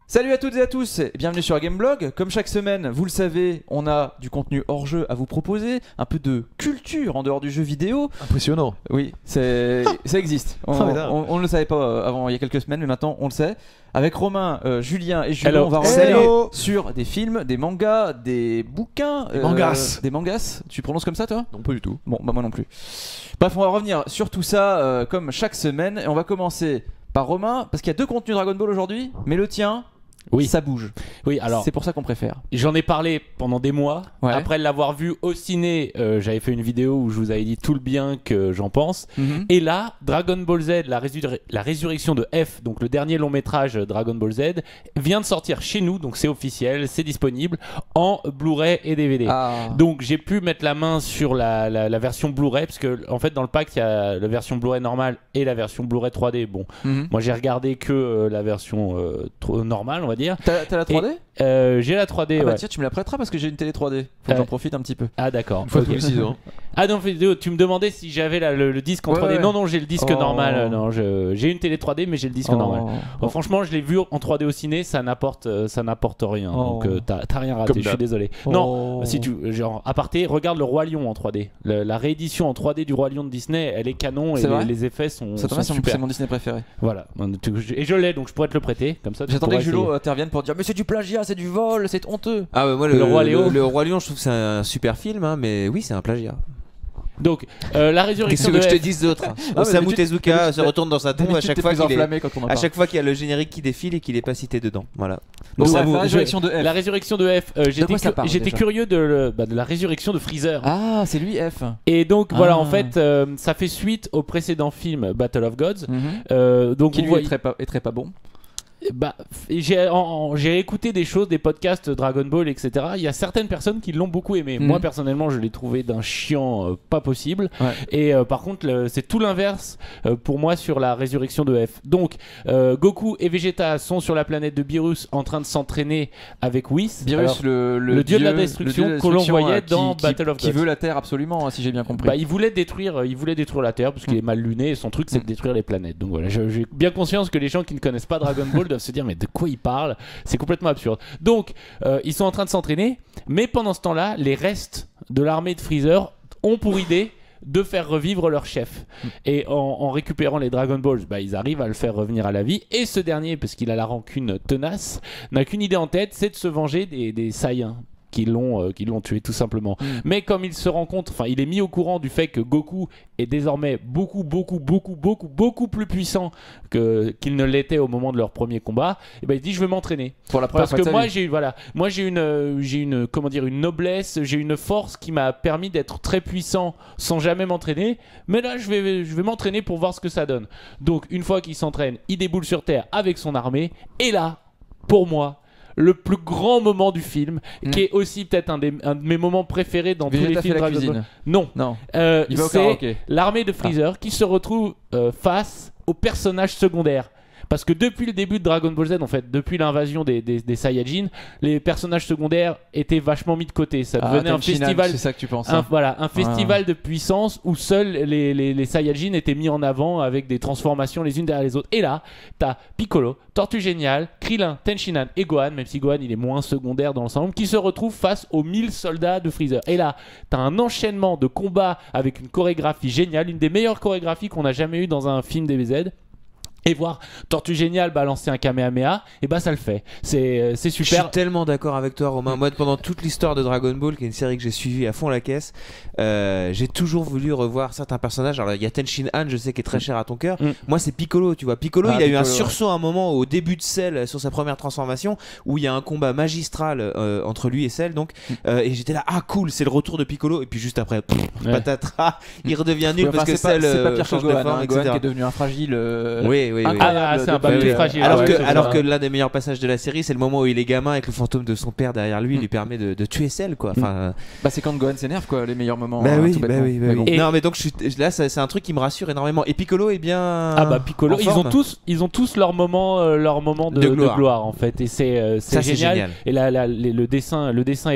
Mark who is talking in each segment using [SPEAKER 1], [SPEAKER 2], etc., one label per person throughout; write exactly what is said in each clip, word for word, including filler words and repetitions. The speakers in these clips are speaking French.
[SPEAKER 1] Salut à toutes et à tous et bienvenue sur Gameblog. Comme chaque semaine, vous le savez, on a du contenu hors jeu à vous proposer, un peu de culture en dehors du jeu vidéo.
[SPEAKER 2] Impressionnant.
[SPEAKER 1] Oui, c'est ça existe. On, on, on ne le savait pas avant il y a quelques semaines, mais maintenant on le sait. Avec Romain, euh, Julien et Julien, on va revenir sur des films, des mangas, des bouquins,
[SPEAKER 2] des euh, mangas.
[SPEAKER 1] Des mangas. Tu prononces comme ça, toi?
[SPEAKER 2] Non, pas du tout.
[SPEAKER 1] Bon, bah moi non plus. Bref, on va revenir sur tout ça euh, comme chaque semaine et on va commencer par Romain parce qu'il y a deux contenus Dragon Ball aujourd'hui, mais le tien. Oui, ça bouge.
[SPEAKER 3] Oui, alors
[SPEAKER 1] c'est pour ça qu'on préfère.
[SPEAKER 3] J'en ai parlé pendant des mois. Ouais. Après l'avoir vu au ciné, euh, j'avais fait une vidéo où je vous avais dit tout le bien que j'en pense. Mm-hmm. Et là, Dragon Ball Z, la, résur- la résurrection de F, donc le dernier long métrage Dragon Ball Z, vient de sortir chez nous, donc c'est officiel, c'est disponible en Blu-ray et D V D. Ah. Donc j'ai pu mettre la main sur la, la, la version Blu-ray parce que en fait dans le pack il y a la version Blu-ray normale et la version Blu-ray trois D. Bon, mm-hmm. moi j'ai regardé que euh, la version euh, trop normale, on va dire.
[SPEAKER 1] T'as, t'as la trois D?
[SPEAKER 3] Et, euh, J'ai la trois D.
[SPEAKER 1] Ah bah
[SPEAKER 3] ouais.
[SPEAKER 1] tiens, tu me la prêteras parce que j'ai une télé trois D. Faut que euh... j'en profite un petit peu.
[SPEAKER 3] Ah d'accord.
[SPEAKER 2] Une fois tous les six ans.
[SPEAKER 3] Ah non, tu me demandais si j'avais la, le, le disque en ouais, trois D. Ouais. Non, non, j'ai le disque oh. normal. Non, je, j'ai une télé trois D, mais j'ai le disque oh. normal. Bon, oh. Franchement, je l'ai vu en trois D au ciné, ça n'apporte, ça n'apporte rien. Oh. Donc euh, t'as, t'as rien raté. Comme je suis désolé. Oh. Non, si tu, genre aparté, regarde le Roi Lion en trois D. Le, la réédition en trois D du Roi Lion de Disney, elle est canon et les, les effets sont,
[SPEAKER 1] ça
[SPEAKER 3] sont super.
[SPEAKER 1] C'est mon Disney préféré.
[SPEAKER 3] Voilà. Et je l'ai, donc je pourrais te le prêter. Comme ça.
[SPEAKER 1] J'attendais que Julo intervienne pour dire mais c'est du plagiat, c'est du vol, c'est honteux.
[SPEAKER 4] Ah ouais, moi le, le Roi Lion, le, le Roi Lion, je trouve que c'est un super film, hein, mais oui, c'est un plagiat.
[SPEAKER 3] Donc, euh, la résurrection
[SPEAKER 4] Qu'est-ce
[SPEAKER 3] de
[SPEAKER 4] que je
[SPEAKER 3] F...
[SPEAKER 4] te dise d'autre? ah, Osamu Tezuka se retourne dans sa tombe à chaque fois qu'il est... à chaque fois qu'il y a le générique qui défile et qu'il est pas cité dedans. Voilà.
[SPEAKER 1] Donc, Donc la, résurrection de F.
[SPEAKER 3] La résurrection de F. Euh, j'étais cu- parle, j'étais curieux de, le, bah, de la résurrection de Freezer.
[SPEAKER 1] Ah, c'est lui F.
[SPEAKER 3] Et donc ah. voilà, en fait, euh, ça fait suite au précédent film Battle of Gods. Mm-hmm. Euh, donc
[SPEAKER 1] qui lui voyez... est, très pas, est très pas bon.
[SPEAKER 3] Bah, j'ai, en, en, j'ai écouté des choses, des podcasts Dragon Ball, et cetera. Il y a certaines personnes qui l'ont beaucoup aimé. Mmh. Moi, personnellement, je l'ai trouvé d'un chiant euh, pas possible. Ouais. Et euh, par contre, le, c'est tout l'inverse euh, pour moi sur la résurrection de F. Donc, euh, Goku et Vegeta sont sur la planète de Beerus en train de s'entraîner avec Whis.
[SPEAKER 1] Beerus, Alors, le, le,
[SPEAKER 3] le dieu, dieu de la destruction que l'on voyait
[SPEAKER 1] qui,
[SPEAKER 3] dans
[SPEAKER 1] qui,
[SPEAKER 3] Battle of Gods.
[SPEAKER 1] Qui veut la Terre absolument, si j'ai bien compris.
[SPEAKER 3] Bah, il voulait détruire, il voulait détruire la Terre parce qu'il mmh. est mal luné. Et son truc, c'est mmh. de détruire les planètes. Donc voilà, je, j'ai bien conscience que les gens qui ne connaissent pas Dragon Ball doivent se dire mais de quoi il parle, c'est complètement absurde. Donc euh, ils sont en train de s'entraîner, mais pendant ce temps-là, les restes de l'armée de Freezer ont pour idée de faire revivre leur chef. Mm. Et en, en récupérant les Dragon Balls, bah, ils arrivent à le faire revenir à la vie. Et ce dernier, parce qu'il a la rancune tenace, n'a qu'une idée en tête, c'est de se venger des, des Saiyans qui l'ont, euh, qui l'ont tué tout simplement. Mm. Mais comme il se rend compte, enfin il est mis au courant du fait que Goku est désormais beaucoup beaucoup beaucoup beaucoup beaucoup plus puissant que, qu'il ne l'était au moment de leur premier combat, et ben il dit je vais m'entraîner
[SPEAKER 1] pour la première
[SPEAKER 3] parce que
[SPEAKER 1] fois
[SPEAKER 3] moi j'ai voilà, moi j'ai une euh, j'ai une comment dire une noblesse, j'ai une force qui m'a permis d'être très puissant sans jamais m'entraîner, mais là je vais je vais m'entraîner pour voir ce que ça donne. Donc une fois qu'il s'entraîne, il déboule sur Terre avec son armée et là pour moi le plus grand moment du film, mmh. qui est aussi peut-être un, des, un de mes moments préférés dans Vegeta tous les films Dragon Ball. Non, non. Euh, c'est l'armée de Freezer ah. qui se retrouve euh, face aux personnages secondaires. Parce que depuis le début de Dragon Ball Z, en fait, depuis l'invasion des, des, des Saiyajin, les personnages secondaires étaient vachement mis de côté. Ça devenait ah, un festival.
[SPEAKER 1] C'est ça que tu penses.
[SPEAKER 3] Un, voilà, un festival ah. de puissance où seuls les, les, les Saiyajin étaient mis en avant avec des transformations les unes derrière les autres. Et là, t'as Piccolo, Tortue Géniale, Krillin, Tenshinhan et Gohan, même si Gohan il est moins secondaire dans l'ensemble, qui se retrouvent face aux mille soldats de Freezer. Et là, t'as un enchaînement de combats avec une chorégraphie géniale, une des meilleures chorégraphies qu'on a jamais eues dans un film D B Z. Et voir Tortue Géniale balancer un Kamehameha, et bah ça le fait. C'est, c'est super.
[SPEAKER 4] Je suis tellement d'accord avec toi, Romain. Moi, pendant toute l'histoire de Dragon Ball, qui est une série que j'ai suivie à fond la caisse, euh, j'ai toujours voulu revoir certains personnages. Alors, il y a Tenshinhan, je sais, qui est très cher à ton cœur. Mm. Moi, c'est Piccolo, tu vois. Piccolo, ah, il a Piccolo, eu un sursaut ouais. à un moment au début de Cell, sur sa première transformation, où il y a un combat magistral euh, entre lui et Cell. Donc, euh, et j'étais là, ah cool, c'est le retour de Piccolo. Et puis juste après, pff, ouais. patatras, il redevient nul oui, enfin, parce que Cell.
[SPEAKER 1] C'est pas pire
[SPEAKER 4] que
[SPEAKER 1] Gohan, hein, Gohan qui est devenu un fragile. Euh...
[SPEAKER 4] Oui, oui, oui.
[SPEAKER 3] Ah, ah, c'est un papier fragile.
[SPEAKER 4] Alors,
[SPEAKER 3] ouais,
[SPEAKER 4] que,
[SPEAKER 3] ouais,
[SPEAKER 4] alors que l'un des meilleurs passages de la série, c'est le moment où il est gamin avec le fantôme de son père derrière lui, il lui permet de, de tuer Cell, quoi. Enfin,
[SPEAKER 1] bah c'est quand Gohan s'énerve, quoi, les meilleurs moments.
[SPEAKER 4] Bah
[SPEAKER 1] hein,
[SPEAKER 4] oui, bah oui, bah
[SPEAKER 1] mais
[SPEAKER 4] oui.
[SPEAKER 1] Bon.
[SPEAKER 4] Et non, mais donc je suis, là, c'est, c'est un truc qui me rassure énormément. Et Piccolo est bien.
[SPEAKER 3] Ah bah Piccolo, ils ont tous, ils ont tous leur moment, euh, leur moment de, de, gloire. de gloire en fait. Et c'est, euh, c'est, génial. c'est génial. Et là, là, les, le dessin, le dessin est bon.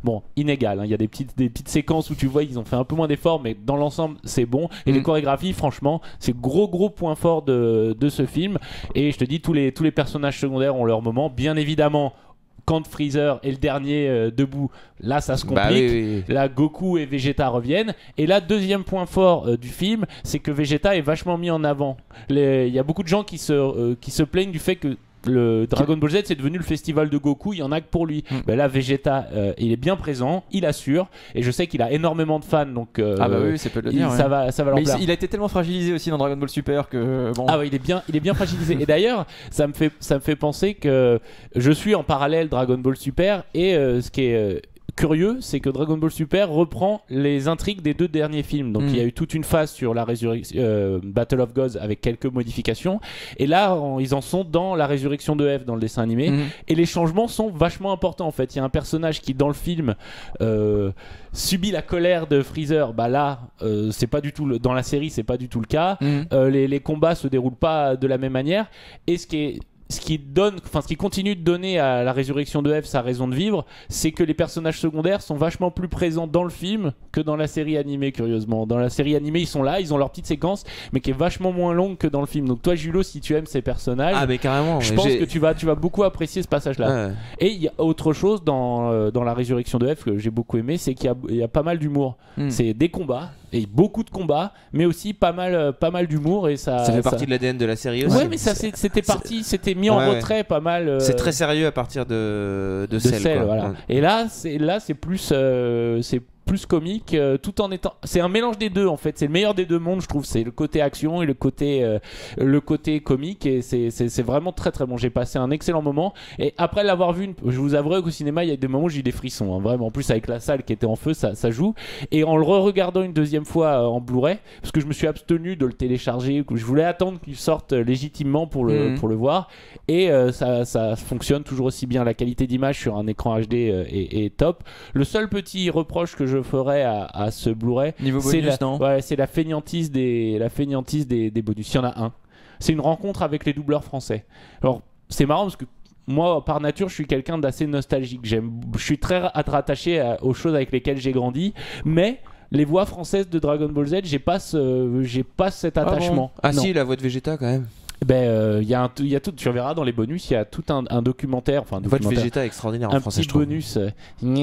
[SPEAKER 3] bon, inégal. Il hein. y a des petites, des petites séquences où tu vois ils ont fait un peu moins d'efforts, mais dans l'ensemble c'est bon. Et mmh. les chorégraphies, franchement, c'est gros gros point fort de, de ce film. Et je te dis, tous les, tous les personnages secondaires ont leur moment. Bien évidemment, quand Freezer est le dernier euh, debout, là ça se complique. Bah oui, oui, oui. Là, Goku et Vegeta reviennent. Et là, deuxième point fort euh, du film, c'est que Vegeta est vachement mis en avant. Il y a beaucoup de gens qui se, euh, qui se plaignent du fait que le Dragon Ball Z c'est devenu le festival de Goku, il y en a que pour lui. Mm. Ben là Vegeta euh, il est bien présent, il assure et je sais qu'il a énormément de fans donc euh,
[SPEAKER 1] ah bah oui, ça peut le dire,
[SPEAKER 3] il, ça
[SPEAKER 1] ouais.
[SPEAKER 3] va ça va leur plaire.
[SPEAKER 1] Il, il a été tellement fragilisé aussi dans Dragon Ball Super que bon.
[SPEAKER 3] Ah ouais, il est bien il est bien fragilisé et d'ailleurs ça me fait ça me fait penser que je suis en parallèle Dragon Ball Super et euh, ce qui est euh, curieux, c'est que Dragon Ball Super reprend les intrigues des deux derniers films. Donc mm. il y a eu toute une phase sur la résurrection, euh, Battle of Gods avec quelques modifications. Et là, on, ils en sont dans la résurrection de F dans le dessin animé. Mm. Et les changements sont vachement importants en fait. Il y a un personnage qui dans le film euh, subit la colère de Freezer. Bah là, euh, c'est pas du tout le, dans la série, c'est pas du tout le cas. Mm. Euh, les, les combats se déroulent pas de la même manière. Et ce qui est Ce qui donne, enfin ce qui continue de donner à la résurrection de F sa raison de vivre, c'est que les personnages secondaires sont vachement plus présents dans le film que dans la série animée, curieusement. Dans la série animée, ils sont là, ils ont leur petite séquence, mais qui est vachement moins longue que dans le film. Donc toi, Julo, si tu aimes ces personnages,
[SPEAKER 4] ah mais carrément,
[SPEAKER 3] je
[SPEAKER 4] mais
[SPEAKER 3] pense
[SPEAKER 4] j'ai...
[SPEAKER 3] que tu vas, tu vas beaucoup apprécier ce passage-là. Ouais. Et il y a autre chose dans euh, dans la résurrection de F que j'ai beaucoup aimé, c'est qu'il y a, il y a pas mal d'humour. Mm. C'est des combats. Et beaucoup de combats, mais aussi pas mal, euh, pas mal d'humour et ça.
[SPEAKER 4] Ça fait
[SPEAKER 3] ça...
[SPEAKER 4] partie de l'A D N de la série aussi.
[SPEAKER 3] Ouais, mais ça, c'est... c'était parti, c'était mis en ouais, retrait, ouais. pas mal. Euh...
[SPEAKER 4] C'est très sérieux à partir de de, de Cell. Cell
[SPEAKER 3] voilà. Ouais. Et là, c'est là, c'est plus, euh, c'est plus comique, euh, tout en étant. C'est un mélange des deux en fait. C'est le meilleur des deux mondes, je trouve. C'est le côté action et le côté, euh, le côté comique, et c'est, c'est, c'est vraiment très très bon. J'ai passé un excellent moment. Et après l'avoir vu, une... je vous avouerai qu'au cinéma, il y a des moments où j'ai eu des frissons. Hein, vraiment. En plus, avec la salle qui était en feu, ça, ça joue. Et en le re-regardant une deuxième fois euh, en Blu-ray, parce que je me suis abstenu de le télécharger, que je voulais attendre qu'il sorte légitimement pour le, mmh. pour le voir. Et euh, ça, ça fonctionne toujours aussi bien. La qualité d'image sur un écran H D euh, est, est top. Le seul petit reproche que je ferais à, à ce Blu-ray,
[SPEAKER 1] niveau
[SPEAKER 3] c'est
[SPEAKER 1] bonus,
[SPEAKER 3] la,
[SPEAKER 1] non
[SPEAKER 3] ouais, c'est la fainéantise des, la fainéantise des, des bonus. Il y en a un. C'est une rencontre avec les doubleurs français. Alors, c'est marrant parce que moi, par nature, je suis quelqu'un d'assez nostalgique. J'aime, je suis très rattaché à, aux choses avec lesquelles j'ai grandi, mais les voix françaises de Dragon Ball Z, j'ai pas, ce, j'ai pas cet attachement.
[SPEAKER 4] Ah, bon ah si, la voix de Vegeta quand même.
[SPEAKER 3] Ben, il euh, y, y a tout, tu verras dans les bonus, il y a tout un, un documentaire. Enfin,
[SPEAKER 4] la voix de Vegeta est extraordinaire en
[SPEAKER 3] un
[SPEAKER 4] français,
[SPEAKER 3] petit
[SPEAKER 4] je trouve.
[SPEAKER 3] bonus. Euh,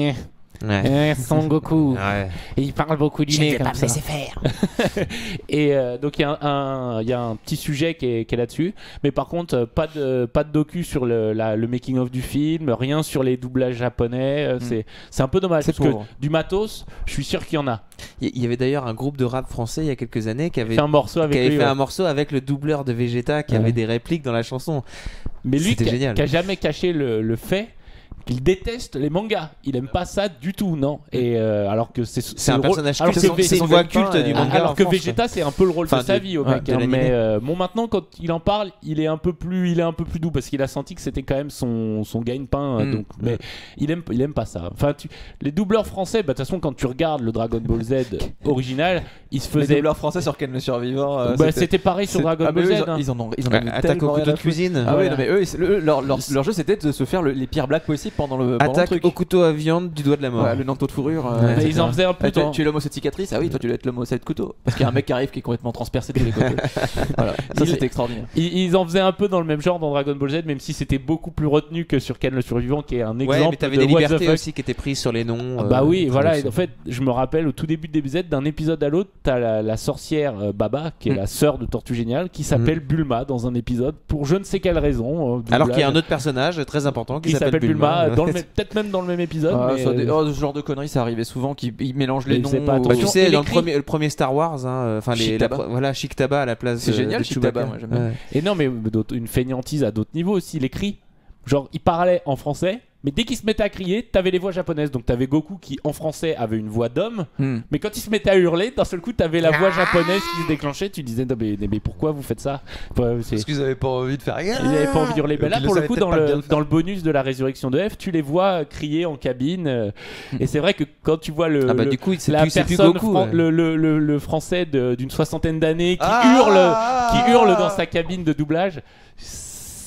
[SPEAKER 3] Ouais. Eh, Son Goku.
[SPEAKER 4] Ouais.
[SPEAKER 3] Et il parle beaucoup du nez comme ça.
[SPEAKER 2] Je ne vais pas me laisser faire.
[SPEAKER 3] Et euh, donc il y, y a un petit sujet qui est, qui est là-dessus. Mais par contre, euh, pas de, pas de docu sur le, la, le making-of du film, rien sur les doublages japonais. Euh, mm. c'est, c'est un peu dommage.
[SPEAKER 1] C'est
[SPEAKER 3] parce
[SPEAKER 1] pauvre.
[SPEAKER 3] que du matos, je suis sûr qu'il y en a.
[SPEAKER 4] Il y avait d'ailleurs un groupe de rap français il y a quelques années qui avait
[SPEAKER 3] fait un morceau avec,
[SPEAKER 4] qui avait
[SPEAKER 3] lui,
[SPEAKER 4] fait
[SPEAKER 3] ouais.
[SPEAKER 4] un morceau avec le doubleur de Vegeta qui ouais. avait des répliques dans la chanson.
[SPEAKER 3] Mais lui
[SPEAKER 4] C'était
[SPEAKER 3] qui,
[SPEAKER 4] génial.
[SPEAKER 3] qui a jamais caché le, le fait qu'il déteste les mangas, il aime pas ça du tout, non. Et euh, alors que c'est c'est,
[SPEAKER 4] c'est un
[SPEAKER 3] le
[SPEAKER 4] personnage
[SPEAKER 3] rôle,
[SPEAKER 4] culte, c'est une voix culte du manga.
[SPEAKER 3] Alors
[SPEAKER 4] en
[SPEAKER 3] que
[SPEAKER 4] France,
[SPEAKER 3] Vegeta c'est un peu le rôle enfin, de sa vie au
[SPEAKER 4] ouais,
[SPEAKER 3] mec. Hein, mais euh, bon maintenant quand il en parle, il est un peu plus, il est un peu plus doux parce qu'il a senti que c'était quand même son son gagne-pain. Mm. Donc, mais il aime il aime pas ça. Enfin, tu, les doubleurs français, bah de toute façon quand tu regardes le Dragon Ball Z original, ils se faisaient.
[SPEAKER 1] Les doubleurs français sur Ken le Survivant.
[SPEAKER 3] Euh, bah, c'était... c'était pareil sur Dragon
[SPEAKER 1] ah,
[SPEAKER 3] Ball
[SPEAKER 1] eux,
[SPEAKER 3] Z.
[SPEAKER 1] Ils,
[SPEAKER 3] hein.
[SPEAKER 1] ils en ont ils en ont
[SPEAKER 4] Attaque au couteau de cuisine.
[SPEAKER 1] Ah oui, non mais eux leur leur jeu c'était de se faire le, les pires blagues possibles pendant le
[SPEAKER 4] Attaque au couteau à viande du doigt de la mort.
[SPEAKER 1] Ouais, le nanto de fourrure.
[SPEAKER 3] Euh, ouais, ils en faisaient un peu.
[SPEAKER 1] Ah, tu, tu es l'homme aux sept cicatrices. Ah oui, toi tu dois être l'homme aux sept couteaux. Parce qu'il y a un mec qui arrive qui est complètement transpercé de tous les côtés. Voilà. Ça il, c'était extraordinaire.
[SPEAKER 3] Ils, ils en faisaient un peu dans le même genre dans Dragon Ball Z, même si c'était beaucoup plus retenu que sur Ken le Survivant, qui est un exemple.
[SPEAKER 4] Ouais, mais t'avais
[SPEAKER 3] de
[SPEAKER 4] des libertés aussi qui étaient prises sur les noms.
[SPEAKER 3] Ah bah
[SPEAKER 4] euh,
[SPEAKER 3] oui, voilà. Et en fait, je me rappelle au tout début de D B Z, d'un épisode à l'autre, t'as la, la sorcière euh, Baba, qui est mm. la sœur de Tortue Géniale, qui s'appelle mm. Bulma dans un épisode pour je ne sais quelle raison. Euh,
[SPEAKER 4] Alors qu'il y a un autre personnage très important qui,
[SPEAKER 3] qui
[SPEAKER 4] s'appelle,
[SPEAKER 3] s'appelle Bulma,
[SPEAKER 4] Bulma
[SPEAKER 3] dans le même, peut-être même dans le même épisode.
[SPEAKER 1] Ah,
[SPEAKER 3] mais
[SPEAKER 1] ça, des, oh, ce genre de conneries, ça arrivait souvent qu'ils mélangent les noms.
[SPEAKER 3] Pas,
[SPEAKER 4] bah, tu sais, dans le premier, le premier Star Wars, enfin hein, les, la, voilà, Chic Taba à la place.
[SPEAKER 1] C'est
[SPEAKER 4] de,
[SPEAKER 1] génial,
[SPEAKER 4] de
[SPEAKER 1] Chic Taba, moi j'aime bien.
[SPEAKER 3] Ouais. Et non, mais une fainéantise à d'autres niveaux aussi. Il écrit, genre, il parlait en français. Mais dès qu'il se mettait à crier, t'avais les voix japonaises. Donc t'avais Goku qui, en français, avait une voix d'homme. Mm. Mais quand il se mettait à hurler, d'un seul coup, t'avais la voix japonaise qui se déclenchait. Tu disais, non, mais, mais pourquoi vous faites ça?
[SPEAKER 5] Parce qu'ils avaient pas envie de faire rien.
[SPEAKER 3] Ils avaient pas envie d'hurler. Mais là, pour le coup, dans le, dans le bonus de la résurrection de F, tu les vois crier en cabine. Euh, mm. Et c'est vrai que quand tu vois le,
[SPEAKER 4] ah bah,
[SPEAKER 3] le
[SPEAKER 4] du coup, c'est
[SPEAKER 3] la
[SPEAKER 4] plus,
[SPEAKER 3] personne,
[SPEAKER 4] c'est plus Goku,
[SPEAKER 3] fran-
[SPEAKER 4] ouais.
[SPEAKER 3] le, le, le, le français de, d'une soixantaine d'années qui
[SPEAKER 5] ah
[SPEAKER 3] hurle, qui hurle dans sa cabine de doublage.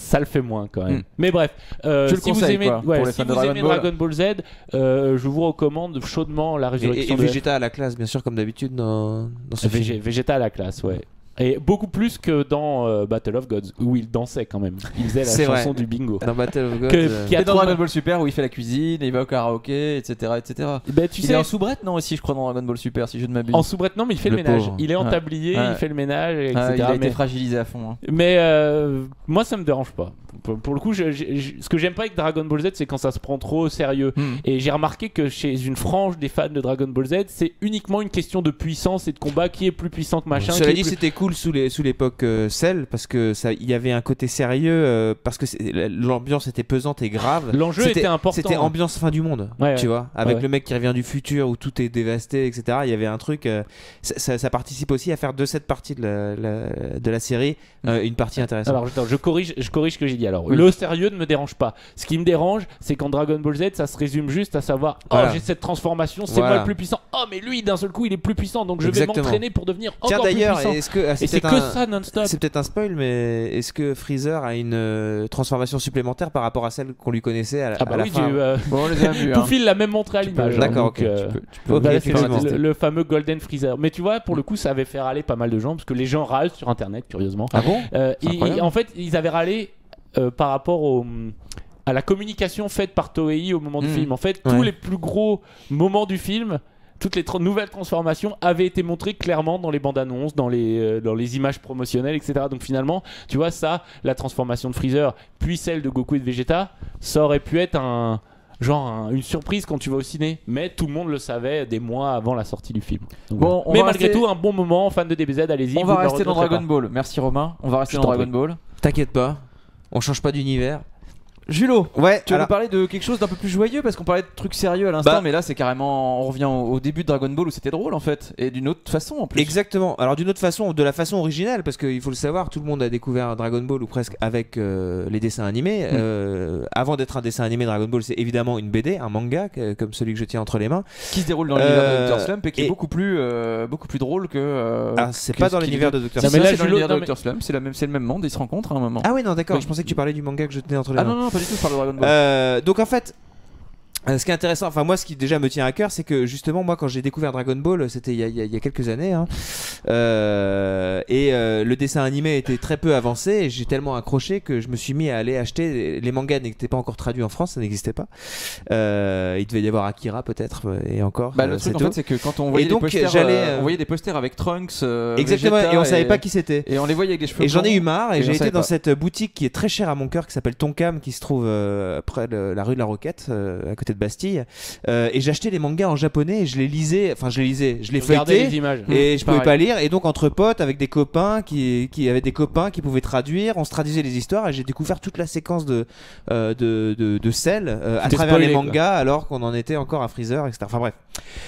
[SPEAKER 3] ça le fait moins quand même. Mm. Mais bref, euh, si vous aimez, ouais, si vous Dragon, aimez Ball. Dragon Ball Z, euh, je vous recommande chaudement la résurrection.
[SPEAKER 4] Et, et, et Vegeta à la classe, bien sûr, comme d'habitude dans, dans ce
[SPEAKER 3] Vég-
[SPEAKER 4] film.
[SPEAKER 3] Vegeta à la classe, ouais. Et beaucoup plus que dans euh, Battle of Gods où il dansait quand même. Il faisait la
[SPEAKER 4] C'est
[SPEAKER 3] chanson
[SPEAKER 4] vrai.
[SPEAKER 3] du bingo.
[SPEAKER 4] Dans Battle of Gods.
[SPEAKER 1] Que,
[SPEAKER 4] euh...
[SPEAKER 1] qui a dans Dragon Ball Super où il fait la cuisine, il va au karaoké, et cetera, et cetera.
[SPEAKER 3] Ben, tu
[SPEAKER 1] il
[SPEAKER 3] sais,
[SPEAKER 1] est en soubrette non aussi je crois dans Dragon Ball Super si je ne m'abuse.
[SPEAKER 3] En soubrette non mais il fait le, le ménage. Il est en ouais. tablier, ouais. il fait le ménage, et cetera.
[SPEAKER 1] Ah, il a
[SPEAKER 3] mais...
[SPEAKER 1] été fragilisé à fond. Hein.
[SPEAKER 3] Mais euh, moi ça me dérange pas. Pour, pour le coup, je, je, je, ce que j'aime pas avec Dragon Ball Z, c'est quand ça se prend trop au sérieux. Mm. Et j'ai remarqué que chez une frange des fans de Dragon Ball Z, c'est uniquement une question de puissance et de combat. Qui est plus puissant que machin.
[SPEAKER 4] Cela dit,
[SPEAKER 3] plus...
[SPEAKER 4] c'était cool sous les sous l'époque euh, Cell parce que ça, il y avait un côté sérieux euh, parce que l'ambiance était pesante et grave.
[SPEAKER 3] L'enjeu était important.
[SPEAKER 4] C'était ambiance fin du monde,
[SPEAKER 3] ouais,
[SPEAKER 4] tu
[SPEAKER 3] ouais.
[SPEAKER 4] vois, avec
[SPEAKER 3] ouais.
[SPEAKER 4] le mec qui revient du futur où tout est dévasté, et cetera. Il y avait un truc. Euh, ça, ça, ça participe aussi à faire de cette partie de la, la, de la série euh, une partie intéressante.
[SPEAKER 3] Alors, attends, je corrige, je corrige ce que j'ai dit. Alors, oui. Le sérieux ne me dérange pas. Ce qui me dérange, c'est qu'en Dragon Ball Z, ça se résume juste à savoir, oh, voilà. j'ai cette transformation, c'est voilà. moi le plus puissant. Oh, mais lui, d'un seul coup, il est plus puissant, donc je Exactement. vais m'entraîner pour devenir
[SPEAKER 4] Tiens,
[SPEAKER 3] encore plus puissant.
[SPEAKER 4] Est-ce que, ah,
[SPEAKER 3] et c'est que
[SPEAKER 4] un,
[SPEAKER 3] ça non-stop.
[SPEAKER 4] C'est peut-être un spoil, mais est-ce que Freezer a une euh, transformation supplémentaire par rapport à celle qu'on lui connaissait à,
[SPEAKER 3] ah bah
[SPEAKER 4] à la
[SPEAKER 3] oui,
[SPEAKER 4] fin
[SPEAKER 3] euh...
[SPEAKER 1] bon, on les a vus.
[SPEAKER 3] Poufil l'a même montré à l'image.
[SPEAKER 4] D'accord,
[SPEAKER 3] ok.
[SPEAKER 4] Euh,
[SPEAKER 3] tu peux, tu peux okay, voilà, c'est le, le fameux Golden Freezer. Mais tu vois, pour le coup, ça avait fait râler pas mal de gens parce que les gens râlent sur Internet, curieusement.
[SPEAKER 4] Ah bon
[SPEAKER 3] euh, ils, En fait, ils avaient râlé euh, par rapport au. à la communication faite par Toei au moment mmh. du film. En fait, ouais. tous les plus gros moments du film, toutes les tra- nouvelles transformations avaient été montrées clairement dans les bandes annonces, dans les, euh, dans les images promotionnelles, et cetera. Donc finalement, tu vois, ça, la transformation de Freezer, puis celle de Goku et de Vegeta, ça aurait pu être un. Genre un, une surprise quand tu vas au ciné, mais tout le monde le savait des mois avant la sortie du film. Donc, bon, mais malgré rester... tout, un bon moment, fan de D B Z, allez-y.
[SPEAKER 1] On va rester dans Dragon Ball. Merci Romain. On va rester Je dans Dragon Ball.
[SPEAKER 4] T'inquiète pas, on change pas d'univers.
[SPEAKER 1] Julo,
[SPEAKER 4] ouais,
[SPEAKER 1] tu veux
[SPEAKER 4] alors...
[SPEAKER 1] nous parler de quelque chose d'un peu plus joyeux parce qu'on parlait de trucs sérieux à l'instant, bah... mais là c'est carrément, on revient au, au début de Dragon Ball où c'était drôle en fait, et d'une autre façon en plus.
[SPEAKER 4] Exactement, alors d'une autre façon, de la façon originale, parce qu'il faut le savoir, tout le monde a découvert Dragon Ball ou presque avec euh, les dessins animés. Mmh. Euh, avant d'être un dessin animé, Dragon Ball c'est évidemment une B D, un manga, que, comme celui que je tiens entre les mains.
[SPEAKER 1] Qui se déroule dans l'univers euh... de Doctor Slump et qui et... est beaucoup plus, euh, beaucoup plus drôle que. Euh,
[SPEAKER 4] ah, c'est pas dans l'univers de Doctor
[SPEAKER 1] Slump. Mais là, c'est dans l'univers de Doctor Slump, c'est le même monde, ils se rencontrent à un moment.
[SPEAKER 4] Ah oui, non, d'accord, je pensais que tu parlais du manga que je tenais entre les mains.
[SPEAKER 1] Ah non, non, pas du tout, je parle de Dragon Ball.
[SPEAKER 4] Euh, donc en fait, ce qui est intéressant, enfin moi ce qui déjà me tient à cœur, c'est que justement moi quand j'ai découvert Dragon Ball, c'était il y, y, y a quelques années, hein, euh, et euh, le dessin animé était très peu avancé, et j'ai tellement accroché que je me suis mis à aller acheter. Les mangas n'étaient pas encore traduits en France, ça n'existait pas. Euh, il devait y avoir Akira peut-être, et encore.
[SPEAKER 1] Bah, le
[SPEAKER 4] euh,
[SPEAKER 1] truc en
[SPEAKER 4] tout.
[SPEAKER 1] fait c'est que quand on voyait
[SPEAKER 4] et donc,
[SPEAKER 1] des posters,
[SPEAKER 4] j'allais,
[SPEAKER 1] euh, on voyait des posters avec Trunks, euh,
[SPEAKER 4] exactement,
[SPEAKER 1] Vegeta,
[SPEAKER 4] et on savait
[SPEAKER 1] et...
[SPEAKER 4] pas qui c'était.
[SPEAKER 1] Et on les voyait avec des cheveux.
[SPEAKER 4] Et j'en ai eu marre, et, et j'ai été dans
[SPEAKER 1] pas.
[SPEAKER 4] cette boutique qui est très chère à mon cœur, qui s'appelle Tonkam, qui se trouve euh, près de la rue de la Roquette, euh, à côté de Bastille. Euh, et j'achetais les mangas en japonais et je les lisais, enfin je les lisais, je les feuilletais
[SPEAKER 3] les images.
[SPEAKER 4] et
[SPEAKER 3] mmh,
[SPEAKER 4] je pouvais pas lire, et donc entre potes avec des copains qui, qui avaient des copains qui pouvaient traduire, on se traduisait les histoires, et j'ai découvert toute la séquence de, euh, de, de, de Cell euh, à travers spoilé, les mangas quoi. Alors qu'on en était encore à Freezer, et cetera. Enfin bref,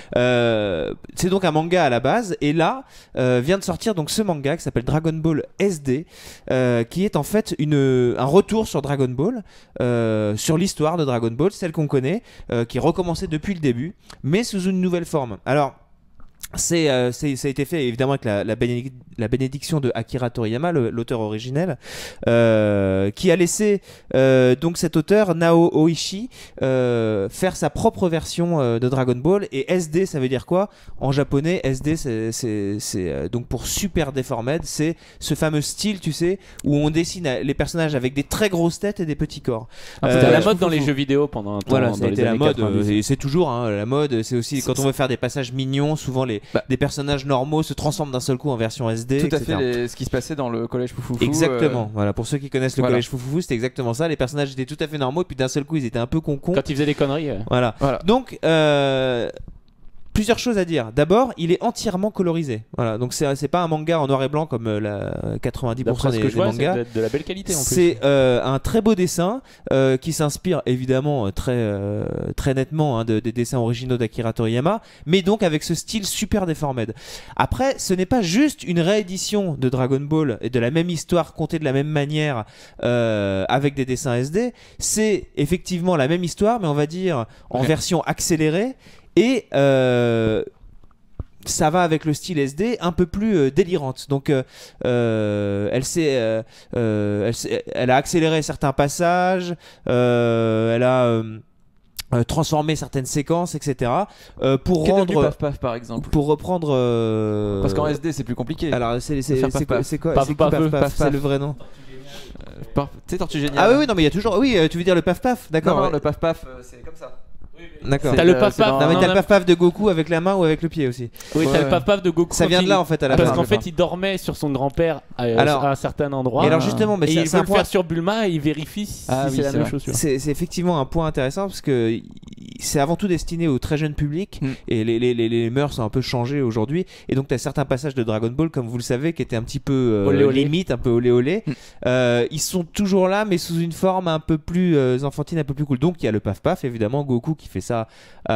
[SPEAKER 4] euh, c'est donc un manga à la base, et là euh, vient de sortir donc ce manga qui s'appelle Dragon Ball S D, euh, qui est en fait une, un retour sur Dragon Ball, euh, sur l'histoire de Dragon Ball, celle qu'on connaît, euh, qui est recommencée depuis le début, mais sous une nouvelle forme. Alors, c'est, euh, c'est, ça a été fait évidemment avec la, la, bénédic- la bénédiction de Akira Toriyama, le, l'auteur originel, euh, qui a laissé euh, donc cet auteur Nao Oishi euh, faire sa propre version euh, de Dragon Ball. Et S D, ça veut dire quoi en japonais? S D, c'est, c'est, c'est euh, donc pour Super Deformed, c'est ce fameux style, tu sais, où on dessine les personnages avec des très grosses têtes et des petits corps.
[SPEAKER 3] Ah, c'était euh, la mode dans les jeux vidéo pendant un temps.
[SPEAKER 4] Voilà, ça a été la mode,
[SPEAKER 3] quatre-vingt-dix.
[SPEAKER 4] et c'est toujours hein, la mode. C'est aussi c'est quand on veut faire des passages mignons, souvent les Bah, des personnages normaux se transforment d'un seul coup en version S D.
[SPEAKER 1] Tout à
[SPEAKER 4] et cetera.
[SPEAKER 1] fait les, ce qui se passait dans le collège Foufoufou.
[SPEAKER 4] Exactement.
[SPEAKER 1] Euh...
[SPEAKER 4] Voilà, pour ceux qui connaissent le
[SPEAKER 1] voilà.
[SPEAKER 4] collège Foufoufou, c'était exactement ça. Les personnages étaient tout à fait normaux, et puis d'un seul coup, ils étaient un peu concons.
[SPEAKER 3] Quand ils faisaient des conneries. Euh...
[SPEAKER 4] Voilà. voilà. Donc. Euh... Plusieurs choses à dire. D'abord, il est entièrement colorisé. Voilà, donc c'est c'est pas un manga en noir et blanc comme euh, la quatre-vingt-dix pour cent des, des
[SPEAKER 3] vois,
[SPEAKER 4] mangas.
[SPEAKER 3] C'est de, de la belle qualité en plus.
[SPEAKER 4] C'est euh, un très beau dessin euh, qui s'inspire évidemment très euh, très nettement hein, de, des dessins originaux d'Akira Toriyama, mais donc avec ce style Super Deformed. Après, ce n'est pas juste une réédition de Dragon Ball et de la même histoire contée de la même manière euh, avec des dessins S D. C'est effectivement la même histoire, mais on va dire en
[SPEAKER 1] ouais.
[SPEAKER 4] version accélérée. Et euh, ça va avec le style S D, un peu plus euh, délirante. Donc, euh, euh, elle, s'est, euh, euh, elle, s'est, elle a accéléré certains passages, euh, elle a euh, euh, transformé certaines séquences, et cetera. Euh, pour
[SPEAKER 1] Qu'est
[SPEAKER 4] rendre,
[SPEAKER 1] paf paf par exemple.
[SPEAKER 4] pour reprendre. Euh...
[SPEAKER 1] Parce qu'en S D c'est plus compliqué.
[SPEAKER 4] Alors, c'est, c'est,
[SPEAKER 1] Faire
[SPEAKER 4] c'est,
[SPEAKER 1] paf,
[SPEAKER 4] quoi,
[SPEAKER 1] paf.
[SPEAKER 4] c'est quoi
[SPEAKER 3] Paf,
[SPEAKER 4] c'est qui,
[SPEAKER 3] paf,
[SPEAKER 4] paf,
[SPEAKER 3] paf,
[SPEAKER 4] paf,
[SPEAKER 1] paf,
[SPEAKER 4] c'est
[SPEAKER 1] paf.
[SPEAKER 4] le vrai nom.
[SPEAKER 1] Euh, par- Tu sais, Tortue Géniale.
[SPEAKER 4] Ah oui, oui, non, mais il y a toujours. Oui, euh, tu veux dire le paf paf, d'accord.
[SPEAKER 1] Non, non,
[SPEAKER 4] ouais.
[SPEAKER 1] le paf paf, euh, c'est comme ça.
[SPEAKER 4] D'accord.
[SPEAKER 1] C'est,
[SPEAKER 3] T'as le
[SPEAKER 1] euh,
[SPEAKER 3] paf
[SPEAKER 1] c'est
[SPEAKER 3] paf.
[SPEAKER 1] dans-
[SPEAKER 4] Non, mais
[SPEAKER 3] non,
[SPEAKER 4] t'as
[SPEAKER 3] non.
[SPEAKER 4] le paf paf de Goku avec la main ou avec le pied aussi.
[SPEAKER 3] Oui,
[SPEAKER 1] Ouais,
[SPEAKER 3] t'as le
[SPEAKER 1] ouais.
[SPEAKER 3] paf paf de Goku.
[SPEAKER 4] Ça vient
[SPEAKER 3] quand
[SPEAKER 4] de
[SPEAKER 3] il-
[SPEAKER 4] là en fait à la
[SPEAKER 3] Parce
[SPEAKER 4] fin.
[SPEAKER 3] qu'en
[SPEAKER 1] je
[SPEAKER 3] fait,
[SPEAKER 1] pense.
[SPEAKER 3] il dormait sur son grand-père à,
[SPEAKER 4] Alors-
[SPEAKER 3] à un certain endroit.
[SPEAKER 4] Et alors justement, mais
[SPEAKER 3] et
[SPEAKER 4] ça-
[SPEAKER 3] il
[SPEAKER 4] c'est
[SPEAKER 3] veut
[SPEAKER 4] un
[SPEAKER 3] le
[SPEAKER 4] point-
[SPEAKER 3] faire sur Bulma et il vérifie si
[SPEAKER 1] Ah
[SPEAKER 3] c'est
[SPEAKER 1] oui,
[SPEAKER 3] la
[SPEAKER 1] c'est
[SPEAKER 3] même
[SPEAKER 1] vrai.
[SPEAKER 3] chaussure.
[SPEAKER 4] C'est, c'est effectivement un point intéressant parce que y- c'est avant tout destiné au très jeune public
[SPEAKER 1] Mm.
[SPEAKER 4] et les, les, les, les mœurs ont un peu changé aujourd'hui. Et donc, tu as certains passages de Dragon Ball, comme vous le savez, qui étaient un petit peu euh,
[SPEAKER 3] Olé, olé.
[SPEAKER 4] limite, un peu olé olé.
[SPEAKER 1] Mm.
[SPEAKER 4] Euh, ils sont toujours là, mais sous une forme un peu plus euh, enfantine, un peu plus cool. Donc, il y a le paf paf, évidemment, Goku qui fait ça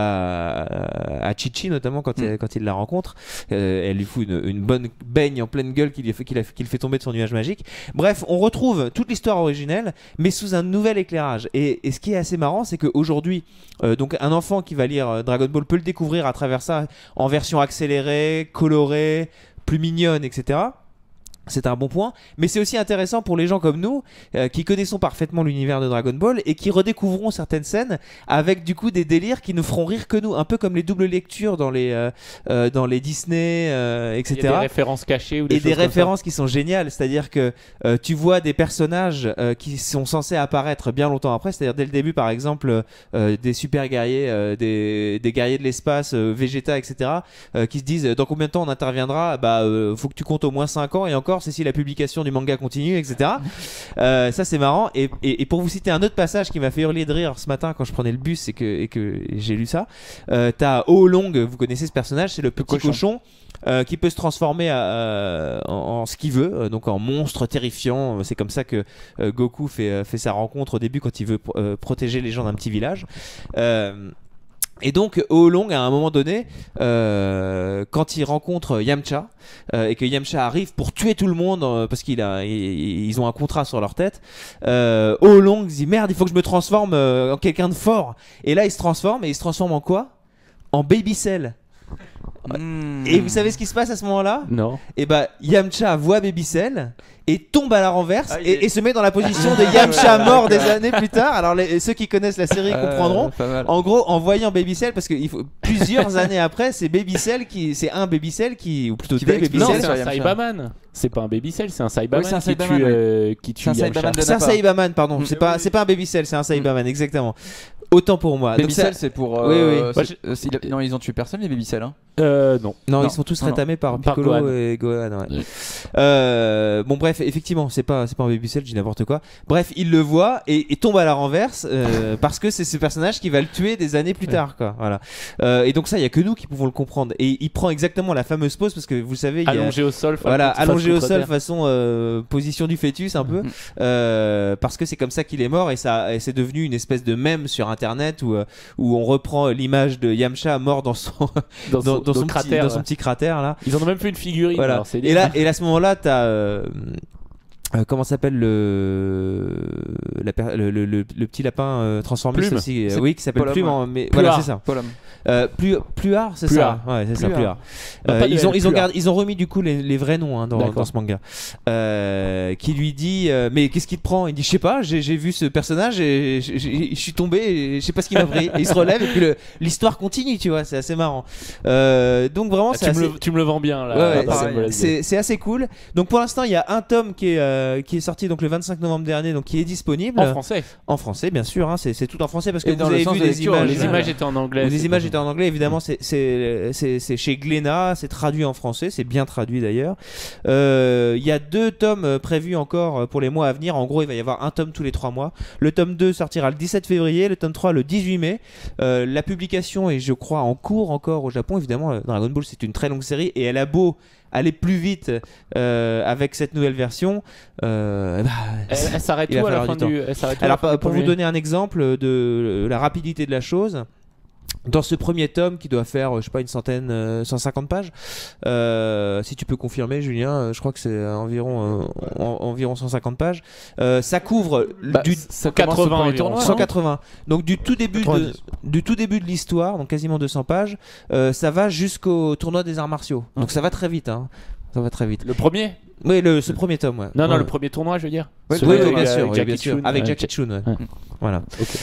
[SPEAKER 4] à, à Chi-Chi, notamment quand,
[SPEAKER 1] Mm.
[SPEAKER 4] il, quand il la rencontre. Euh, elle lui fout une, une bonne baigne en pleine gueule qui, lui fait, qui, la- qui le fait tomber de son nuage magique. Bref, on retrouve toute l'histoire originelle, mais sous un nouvel éclairage. Et, et ce qui est assez marrant, c'est qu'aujourd'hui, euh, donc un enfant qui va lire euh, Dragon Ball peut le découvrir à travers ça en version accélérée, colorée, plus mignonne, et cetera. C'est un bon point, mais c'est aussi intéressant pour les gens comme nous euh, qui connaissons parfaitement l'univers de Dragon Ball et qui redécouvrons certaines scènes avec du coup des délires qui nous feront rire que nous, un peu comme les doubles lectures dans les, euh, euh, dans les Disney, euh, et cetera.
[SPEAKER 3] Il y a des références cachées ou des
[SPEAKER 4] Et
[SPEAKER 3] choses
[SPEAKER 4] des
[SPEAKER 3] comme ça.
[SPEAKER 4] références qui sont géniales, c'est-à-dire que euh, tu vois des personnages euh, qui sont censés apparaître bien longtemps après, c'est-à-dire dès le début par exemple euh, des super guerriers, euh, des, des guerriers de l'espace, euh, Vegeta, et cetera, euh, qui se disent dans combien de temps on interviendra, bah euh, faut que tu comptes au moins cinq ans et encore c'est si la publication du manga continue, et cetera. Euh, ça c'est marrant et, et, et pour vous citer un autre passage qui m'a fait hurler de rire ce matin quand je prenais le bus et que, et que j'ai lu ça, euh, t'as Oolong, vous connaissez ce personnage, c'est le petit
[SPEAKER 1] cochon.
[SPEAKER 4] cochon. Euh, qui peut se transformer à, euh, en, en ce qu'il veut, euh, donc en monstre terrifiant. C'est comme ça que euh, Goku fait, euh, fait sa rencontre au début quand il veut pr- euh, protéger les gens d'un petit village. Euh, Et donc Oolong à un moment donné, euh, quand il rencontre Yamcha euh, et que Yamcha arrive pour tuer tout le monde euh, parce qu'il a, ils, ils ont un contrat sur leur tête, euh, Oolong dit merde, il faut que je me transforme euh, en quelqu'un de fort. Et là il se transforme et il se transforme en quoi? En Baby Cell.
[SPEAKER 1] Mmh.
[SPEAKER 4] Et vous savez ce qui se passe à ce moment-là?
[SPEAKER 3] Non.
[SPEAKER 4] Et bah Yamcha voit Baby Cell et tombe à la renverse
[SPEAKER 1] Ah, il
[SPEAKER 4] et,
[SPEAKER 1] est-
[SPEAKER 4] et se met dans la position de Yamcha mort des années plus tard. Alors les, ceux qui connaissent la série
[SPEAKER 1] Euh,
[SPEAKER 4] comprendront.
[SPEAKER 1] pas mal.
[SPEAKER 4] En gros, en voyant Baby Cell, parce que il faut plusieurs années après, c'est Baby Cell qui, c'est un Baby Cell qui, ou plutôt
[SPEAKER 1] Qui
[SPEAKER 4] des
[SPEAKER 1] va
[SPEAKER 4] Baby
[SPEAKER 3] Non,
[SPEAKER 1] Cell,
[SPEAKER 3] c'est
[SPEAKER 4] Cell.
[SPEAKER 1] sur
[SPEAKER 3] un
[SPEAKER 1] Yamcha.
[SPEAKER 3] Cyberman. C'est pas un Baby Cell, c'est un Cyberman
[SPEAKER 1] Oui, c'est un
[SPEAKER 3] qui
[SPEAKER 1] Cyberman,
[SPEAKER 3] tue,
[SPEAKER 1] oui.
[SPEAKER 3] euh, qui tue
[SPEAKER 1] C'est un
[SPEAKER 3] Yamcha.
[SPEAKER 1] Cyberman de
[SPEAKER 4] C'est un
[SPEAKER 1] Nappa.
[SPEAKER 4] Cyberman, pardon.
[SPEAKER 1] Mm.
[SPEAKER 4] C'est pas, c'est pas un Baby Cell, c'est un Cyberman, exactement. Autant pour moi.
[SPEAKER 1] Baby
[SPEAKER 4] Donc ça-
[SPEAKER 1] Cell, c'est pour.
[SPEAKER 4] Oui,
[SPEAKER 1] euh,
[SPEAKER 4] oui.
[SPEAKER 1] c'est-
[SPEAKER 3] Moi,
[SPEAKER 1] euh, s'il a- Non, ils ont tué personne, les Baby Cell. Hein.
[SPEAKER 3] Euh, non.
[SPEAKER 4] Non,
[SPEAKER 1] Non.
[SPEAKER 4] ils sont tous
[SPEAKER 1] Non, non.
[SPEAKER 4] rétamés par
[SPEAKER 3] Par
[SPEAKER 4] Piccolo
[SPEAKER 3] Gohan.
[SPEAKER 4] et Gohan. Ouais.
[SPEAKER 3] Oui.
[SPEAKER 4] Euh, bon, bref, effectivement, c'est pas, c'est pas un Baby Cell, je dis n'importe quoi. Bref, il le voit et, et tombe à la renverse euh, parce que c'est ce personnage qui va le tuer des années plus tard, quoi. Voilà. Euh, et donc ça, il y a que nous qui pouvons le comprendre. Et il prend exactement la fameuse pose parce que vous savez, il y a,
[SPEAKER 3] Allongé au sol.
[SPEAKER 4] voilà,
[SPEAKER 3] face
[SPEAKER 4] allongé au
[SPEAKER 3] contre
[SPEAKER 4] sol
[SPEAKER 3] terre.
[SPEAKER 4] façon euh, position du fœtus un peu,
[SPEAKER 1] Mhm.
[SPEAKER 4] euh, parce que c'est comme ça qu'il est mort et ça, et c'est devenu une espèce de mème sur internet où euh, où on reprend l'image de Yamcha mort dans son
[SPEAKER 3] Dans,
[SPEAKER 4] dans,
[SPEAKER 3] son,
[SPEAKER 4] dans son petit,
[SPEAKER 3] cratère.
[SPEAKER 4] dans son
[SPEAKER 3] ouais.
[SPEAKER 4] petit cratère là.
[SPEAKER 3] Ils en ont même fait une figurine.
[SPEAKER 4] Voilà.
[SPEAKER 3] alors c'est
[SPEAKER 4] Et là, et là, à ce moment-là, t'as euh, euh, comment s'appelle le la per- le, le, le, le petit lapin euh, transformiste
[SPEAKER 3] Plume.
[SPEAKER 4] aussi, euh,
[SPEAKER 1] C'est
[SPEAKER 4] oui, qui s'appelle
[SPEAKER 1] Polum,
[SPEAKER 4] Plume,
[SPEAKER 1] ouais.
[SPEAKER 4] en- mais
[SPEAKER 3] Pluard.
[SPEAKER 4] voilà, c'est ça.
[SPEAKER 1] Polum.
[SPEAKER 4] Euh, plus Pluard, c'est
[SPEAKER 3] Pluard.
[SPEAKER 4] ça. Ouais, c'est ça,
[SPEAKER 1] Pluard.
[SPEAKER 4] Pluard.
[SPEAKER 3] Non,
[SPEAKER 4] Euh,
[SPEAKER 3] pas de
[SPEAKER 4] ils ont
[SPEAKER 3] L,
[SPEAKER 4] ils ont
[SPEAKER 3] Pluard.
[SPEAKER 4] gardé, ils ont remis du coup les, les vrais noms hein, dans,
[SPEAKER 3] D'accord.
[SPEAKER 4] dans ce manga. Euh, qui lui dit euh, mais qu'est-ce qui te prend? Il dit je sais pas, j'ai j'ai vu ce personnage et j'ai- j'ai- je suis tombé et je sais pas ce qui m'a pris. Et il se relève et puis le- l'histoire continue, tu vois, c'est assez marrant. Euh, donc vraiment
[SPEAKER 3] Ah,
[SPEAKER 4] c'est
[SPEAKER 3] tu, me
[SPEAKER 4] assez
[SPEAKER 3] le, tu me le vends bien là.
[SPEAKER 4] Ouais, ouais,
[SPEAKER 3] Dragon
[SPEAKER 1] pareil.
[SPEAKER 3] Ball Z.
[SPEAKER 4] c'est c'est assez cool. Donc pour l'instant, il y a un tome qui est euh, qui est sorti donc le vingt-cinq novembre dernier, donc qui est disponible
[SPEAKER 3] En français.
[SPEAKER 4] en français, bien sûr. Hein, c'est c'est tout en français parce que
[SPEAKER 1] Et
[SPEAKER 4] vous
[SPEAKER 1] dans le
[SPEAKER 4] avez
[SPEAKER 1] sens
[SPEAKER 4] vu
[SPEAKER 1] de
[SPEAKER 4] des
[SPEAKER 1] lecture,
[SPEAKER 4] images.
[SPEAKER 3] Les images étaient en anglais.
[SPEAKER 4] Les
[SPEAKER 3] c'est
[SPEAKER 4] images
[SPEAKER 3] pas-
[SPEAKER 4] étaient en anglais, évidemment. C'est c'est c'est c'est chez Glénat, c'est traduit en français, c'est bien traduit d'ailleurs. Euh, Il y a deux tomes euh, prévus encore euh, pour les mois à venir. En gros, il va y avoir un tome tous les trois mois. Le tome deux sortira le dix-sept février, le tome trois le dix-huit mai. Euh, la publication est, je crois, en cours encore au Japon. Évidemment, euh, Dragon Ball c'est une très longue série et elle a beau aller plus vite euh, avec cette nouvelle version. Euh, bah,
[SPEAKER 3] Elle, elle s'arrête
[SPEAKER 4] Il va
[SPEAKER 3] où à la
[SPEAKER 4] falloir
[SPEAKER 3] fin
[SPEAKER 4] du
[SPEAKER 3] du. Elle s'arrête où à
[SPEAKER 4] alors
[SPEAKER 3] la fin
[SPEAKER 4] pa-
[SPEAKER 3] du
[SPEAKER 4] pour vous
[SPEAKER 3] premier
[SPEAKER 4] donner un exemple de la rapidité de la chose, Dans ce premier tome qui doit faire, je sais pas, une centaine, euh, cent cinquante pages, euh, si tu peux confirmer, Julien, euh, je crois que c'est environ, euh, en, environ cent cinquante pages. Euh, ça couvre
[SPEAKER 1] bah,
[SPEAKER 4] du
[SPEAKER 1] ça quatre-vingts tournois,
[SPEAKER 4] cent quatre-vingts. Donc du tout début de, du tout début de l'histoire, donc quasiment deux cents pages, euh, ça va jusqu'au tournoi des arts martiaux. Donc ça va très vite, hein. Ça va très vite.
[SPEAKER 3] Le premier?
[SPEAKER 4] Oui, le, ce premier tome, ouais.
[SPEAKER 3] Non, non,
[SPEAKER 4] ouais.
[SPEAKER 3] le premier tournoi, je veux dire.
[SPEAKER 4] Oui, oui, oui, bien sûr, oui, bien sûr. Avec Jackie Chun, ouais. Ouais. Voilà. Okay.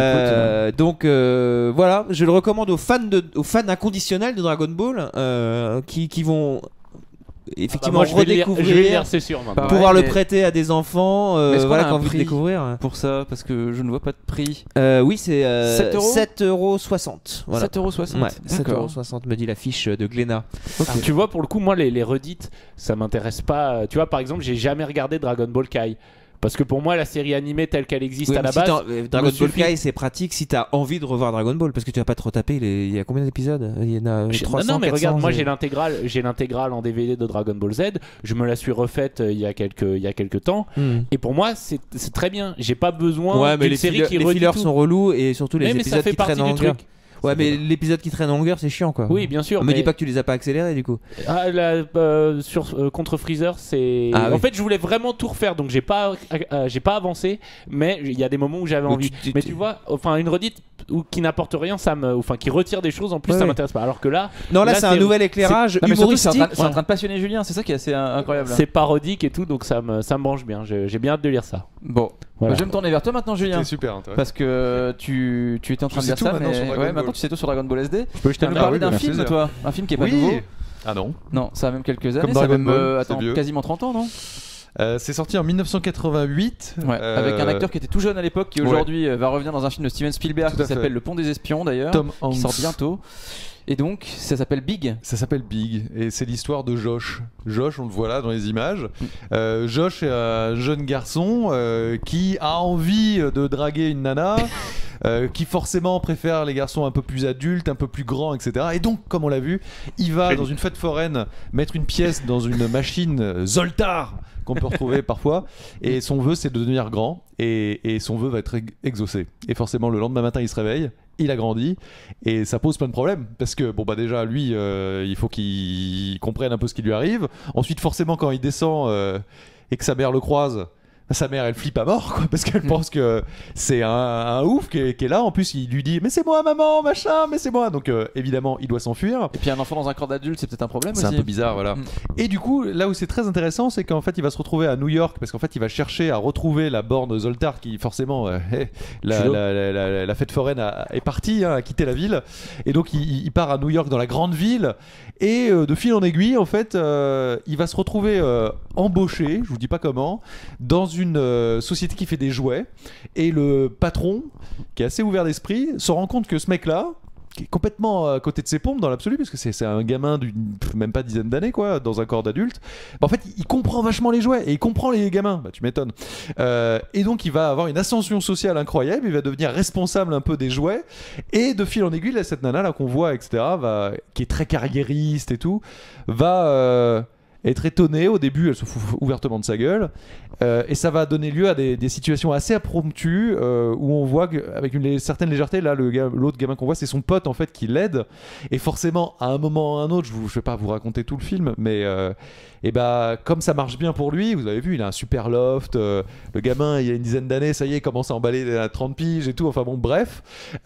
[SPEAKER 4] Euh, donc euh, voilà, je le recommande aux fans, de, aux fans inconditionnels de Dragon Ball euh, qui, qui vont effectivement
[SPEAKER 3] ah bah moi,
[SPEAKER 4] redécouvrir,
[SPEAKER 3] je vais lire, c'est sûr,
[SPEAKER 4] Pareil, pouvoir le prêter à des enfants, euh, voilà, qui ont envie de découvrir.
[SPEAKER 1] Pour ça, parce que je ne vois pas de prix.
[SPEAKER 4] Euh, oui, c'est euh,
[SPEAKER 1] sept
[SPEAKER 4] euros soixante. Voilà.
[SPEAKER 1] sept euros soixante.
[SPEAKER 4] Ouais, sept euros soixante me dit la fiche de Glénat.
[SPEAKER 3] Okay. Ah, tu vois, pour le coup, moi, les, les redites, ça m'intéresse pas. Tu vois, par exemple, j'ai jamais regardé Dragon Ball Kai. Parce que pour moi, la série animée telle qu'elle existe
[SPEAKER 4] oui,
[SPEAKER 3] à la
[SPEAKER 4] si
[SPEAKER 3] base.
[SPEAKER 4] euh, Dragon Ball Kai, c'est pratique si t'as envie de revoir Dragon Ball. Parce que tu vas pas trop taper. Les... Il y a combien d'épisodes? Il y en a trois cents.
[SPEAKER 3] Non, non, mais
[SPEAKER 4] quatre cents,
[SPEAKER 3] regarde, moi
[SPEAKER 4] et...
[SPEAKER 3] j'ai l'intégrale, j'ai l'intégrale en D V D de Dragon Ball Z. Je me la suis refaite euh, il y a quelques, il y a quelques temps. Mm. Et pour moi, c'est très bien. J'ai pas besoin
[SPEAKER 4] ouais,
[SPEAKER 3] d'une série qui
[SPEAKER 4] les fillers sont relous et surtout les
[SPEAKER 3] mais
[SPEAKER 4] épisodes
[SPEAKER 3] mais
[SPEAKER 4] qui traînent en longueur. Ouais, mais l'épisode qui traîne en longueur, c'est chiant, quoi.
[SPEAKER 3] Oui, bien sûr.
[SPEAKER 4] Me
[SPEAKER 3] mais...
[SPEAKER 4] dis pas que tu les as pas accélérés, du coup.
[SPEAKER 3] Ah, la, euh, sur euh, contre Freezer, c'est. Ah, en oui. fait, je voulais vraiment tout refaire, donc j'ai pas, euh, j'ai pas avancé, mais il y a des moments où j'avais envie. Tu, tu, mais tu vois, enfin, une redite ou qui n'apporte rien, ça me, enfin, qui retire des choses, en plus, ouais, ça ouais. m'intéresse pas. Alors que là,
[SPEAKER 4] non, là, là c'est un nouvel éclairage humoristique.
[SPEAKER 1] C'est en, ouais. en train de passionner Julien, c'est ça qui est assez incroyable.
[SPEAKER 3] C'est parodique et tout, donc ça me, ça me branche bien. J'ai bien hâte de lire ça.
[SPEAKER 1] Bon. Voilà. Je vais me tourner vers toi maintenant, Julien.
[SPEAKER 5] C'est super intéressant.
[SPEAKER 1] Parce que tu, tu étais en train
[SPEAKER 5] je
[SPEAKER 1] de dire ça, mais ouais, maintenant tu sais tout sur Dragon Ball S D.
[SPEAKER 3] Je peux
[SPEAKER 1] je t'ai parlé d'un film, toi. Un film qui est pas
[SPEAKER 5] oui.
[SPEAKER 1] nouveau.
[SPEAKER 5] Ah non.
[SPEAKER 1] Non, ça a même quelques années.
[SPEAKER 5] Comme
[SPEAKER 1] ça
[SPEAKER 5] Dragon
[SPEAKER 1] a même,
[SPEAKER 5] Ball,
[SPEAKER 1] euh, attends, quasiment trente ans, non?
[SPEAKER 5] Euh, c'est sorti en mille neuf cent quatre-vingt-huit.
[SPEAKER 1] Ouais, euh... avec un acteur qui était tout jeune à l'époque, qui aujourd'hui ouais. va revenir dans un film de Steven Spielberg qui s'appelle Le Pont des Espions d'ailleurs, qui sort bientôt. Et donc, ça s'appelle Big.
[SPEAKER 5] Ça s'appelle Big, et c'est l'histoire de Josh. Josh, on le voit là dans les images. Mm. Euh, Josh est un jeune garçon euh, qui a envie de draguer une nana, euh, qui forcément préfère les garçons un peu plus adultes, un peu plus grands, et cetera. Et donc, comme on l'a vu, il va dans une fête foraine mettre une pièce dans une machine Zoltar qu'on peut retrouver parfois, et son vœu c'est de devenir grand, et, et son vœu va être exaucé. Et forcément le lendemain matin il se réveille, il a grandi, et ça pose plein de problèmes, parce que bon bah déjà lui euh, il faut qu'il comprenne un peu ce qui lui arrive. Ensuite forcément quand il descend euh, et que sa mère le croise, sa mère elle flippe à mort quoi, parce qu'elle mmh. pense que c'est un, un ouf qui est, qui est là. En plus il lui dit mais c'est moi maman machin, mais c'est moi, donc euh, évidemment il doit s'enfuir.
[SPEAKER 1] Et puis un enfant dans un corps d'adulte c'est peut-être un problème aussi.
[SPEAKER 5] C'est un peu bizarre, voilà. mmh. Et du coup là où c'est très intéressant c'est qu'en fait il va se retrouver à New York, parce qu'en fait il va chercher à retrouver la borne Zoltar qui forcément euh, la, la, la, la, la fête foraine a, est partie, hein, a quitté la ville, et donc il, il part à New York dans la grande ville, et euh, de fil en aiguille en fait euh, il va se retrouver euh, embauché, je vous dis pas comment, dans une une euh, société qui fait des jouets, et le patron qui est assez ouvert d'esprit se rend compte que ce mec là qui est complètement à côté de ses pompes dans l'absolu, parce que c'est un gamin d'une même pas dizaine d'années quoi, dans un corps d'adulte, bah, en fait il, il comprend vachement les jouets et il comprend les gamins, bah tu m'étonnes, euh, et donc il va avoir une ascension sociale incroyable, il va devenir responsable un peu des jouets, et de fil en aiguille là, cette nana là qu'on voit etc va, qui est très carriériste et tout, va euh, être étonnée. Au début elle se fout ouvertement de sa gueule, euh, et ça va donner lieu à des, des situations assez impromptues euh, où on voit avec une certaine légèreté là le gars, l'autre gamin qu'on voit c'est son pote en fait qui l'aide, et forcément à un moment ou à un autre, je, vous, je vais pas vous raconter tout le film, mais euh, et bah comme ça marche bien pour lui, vous avez vu il a un super loft, euh, le gamin il y a une dizaine d'années ça y est il commence à emballer à trente piges et tout, enfin bon bref,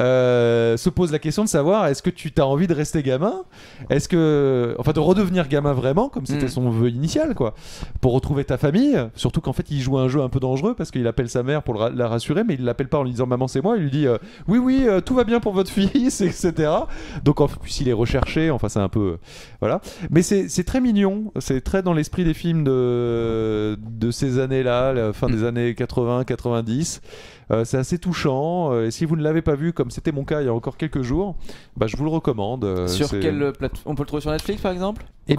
[SPEAKER 5] euh, se pose la question de savoir est-ce que tu t'as envie de rester gamin, est-ce que enfin de redevenir gamin vraiment comme c'était mmh. son vœu initial quoi, pour retrouver ta famille, surtout qu'en fait il joue un jeu un peu dangereux parce qu'il appelle sa mère pour le, la rassurer, mais il l'appelle pas en lui disant maman c'est moi, il lui dit euh, oui oui euh, tout va bien pour votre fils etc. Donc en plus il est recherché, enfin c'est un peu euh, voilà, mais c'est très mignon, c'est très dans l'esprit des films de, de ces années là, la fin mmh. des années quatre-vingts quatre-vingt-dix. Euh, c'est assez touchant, euh, et si vous ne l'avez pas vu comme c'était mon cas il y a encore quelques jours, bah, je vous le recommande. Euh,
[SPEAKER 1] sur quelle plateforme on peut le trouver sur Netflix par exemple?
[SPEAKER 5] Eh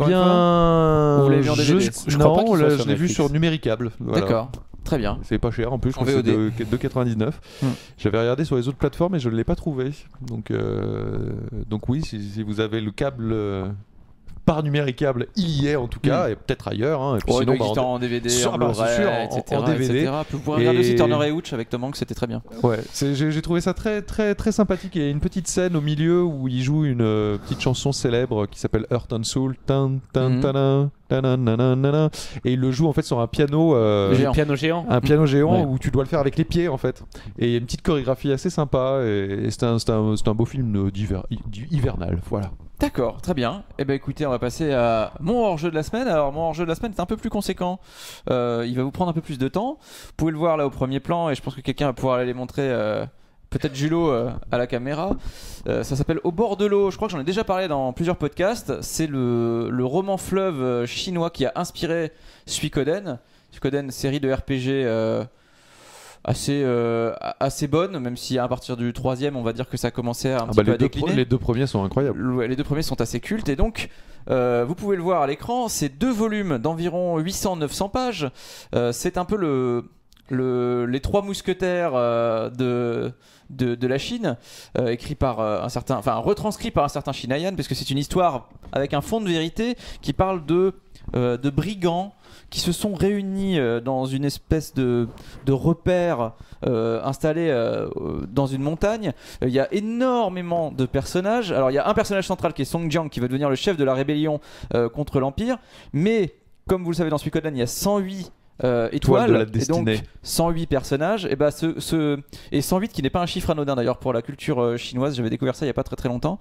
[SPEAKER 5] bien,
[SPEAKER 1] vous l'avez vu en D V D?
[SPEAKER 5] Je, je non, crois pas là, je l'ai vu sur Numéricable. Voilà.
[SPEAKER 1] D'accord. Très bien.
[SPEAKER 5] C'est pas cher en plus, je crois que c'est de deux euros quatre-vingt-dix-neuf. Hmm. J'avais regardé sur les autres plateformes et je ne l'ai pas trouvé. Donc, euh, donc oui, si, si vous avez le câble euh, par numéricable, il y est en tout cas, mmh. et peut-être ailleurs. Hein, et puis
[SPEAKER 1] oh,
[SPEAKER 5] sinon,
[SPEAKER 1] il doit bah, en D V D,
[SPEAKER 5] sur,
[SPEAKER 1] en
[SPEAKER 5] bah,
[SPEAKER 1] Blu-ray,
[SPEAKER 5] sûr,
[SPEAKER 1] et cetera,
[SPEAKER 5] en, en D V D.
[SPEAKER 1] et cetera. Vous pouvez regarder aussi Turner et Hooch avec Tom Hanks, c'était très bien.
[SPEAKER 5] Ouais, j'ai trouvé ça très, très, très sympathique. Il y a une petite scène au milieu où il joue une euh, petite chanson célèbre qui s'appelle Heart and Soul. Tan, tan, mmh. tana, tana, nana, nana, et il le joue en fait sur un piano, euh,
[SPEAKER 3] géant. piano géant.
[SPEAKER 5] Un piano géant
[SPEAKER 3] ouais.
[SPEAKER 5] où tu dois le faire avec les pieds en fait. Et il y a une petite chorégraphie assez sympa. Et, et c'est un, un, un beau film d'hiver, hivernal. Voilà.
[SPEAKER 1] D'accord, très bien. Eh ben écoutez, on va passer à mon hors-jeu de la semaine. Alors mon hors-jeu de la semaine est un peu plus conséquent. Euh, il va vous prendre un peu plus de temps. Vous pouvez le voir là au premier plan et je pense que quelqu'un va pouvoir aller les montrer. Euh, Peut-être Julo euh, à la caméra. Euh, ça s'appelle Au bord de l'eau. Je crois que j'en ai déjà parlé dans plusieurs podcasts. C'est le, le roman fleuve chinois qui a inspiré Suikoden. Suikoden, série de R P G euh, assez, euh, assez bonne, même si à partir du troisième, on va dire que ça commençait un ah petit bah peu
[SPEAKER 5] les
[SPEAKER 1] à décliner.
[SPEAKER 5] Deux, les deux premiers sont incroyables.
[SPEAKER 1] Le, les deux premiers sont assez cultes. Et donc, euh, vous pouvez le voir à l'écran. C'est deux volumes d'environ huit cents à neuf cents pages. Euh, c'est un peu le... Le, les trois mousquetaires euh, de, de, de la Chine, euh, écrit par euh, un certain, enfin retranscrit par un certain Shinayan, parce que c'est une histoire avec un fond de vérité qui parle de, euh, de brigands qui se sont réunis euh, dans une espèce de, de repère euh, installé euh, dans une montagne. Il euh, y a énormément de personnages. Alors il y a un personnage central qui est Song Jiang qui va devenir le chef de la rébellion euh, contre l'Empire, mais comme vous le savez dans Suikoden, il y a cent huit Euh, étoiles, et donc cent huit personnages, et, bah ce, ce, et cent huit qui n'est pas un chiffre anodin d'ailleurs pour la culture euh, chinoise. J'avais découvert ça il n'y a pas très très longtemps,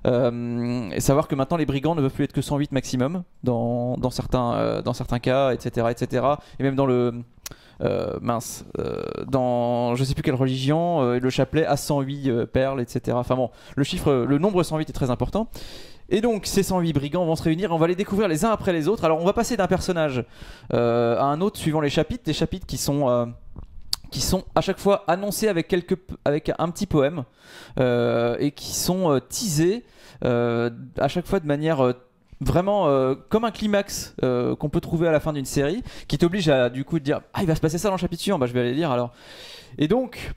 [SPEAKER 1] euh, et savoir que maintenant les brigands ne peuvent plus être que cent huit maximum dans, dans, certains, euh, dans certains cas, etc, etc, et même dans le euh, mince euh, dans je sais plus quelle religion, euh, le chapelet a cent huit euh, perles, etc. Enfin bon, le chiffre, le nombre cent huit est très important. Et donc ces cent huit brigands vont se réunir, on va les découvrir les uns après les autres. Alors on va passer d'un personnage euh, à un autre suivant les chapitres, des chapitres qui sont, euh, qui sont à chaque fois annoncés avec, quelques, avec un petit poème euh, et qui sont euh, teasés euh, à chaque fois de manière... Euh, vraiment euh, comme un climax euh, qu'on peut trouver à la fin d'une série, qui t'oblige à du coup de dire ah il va se passer ça dans le chapitre suivant, bah je vais aller lire alors. Et donc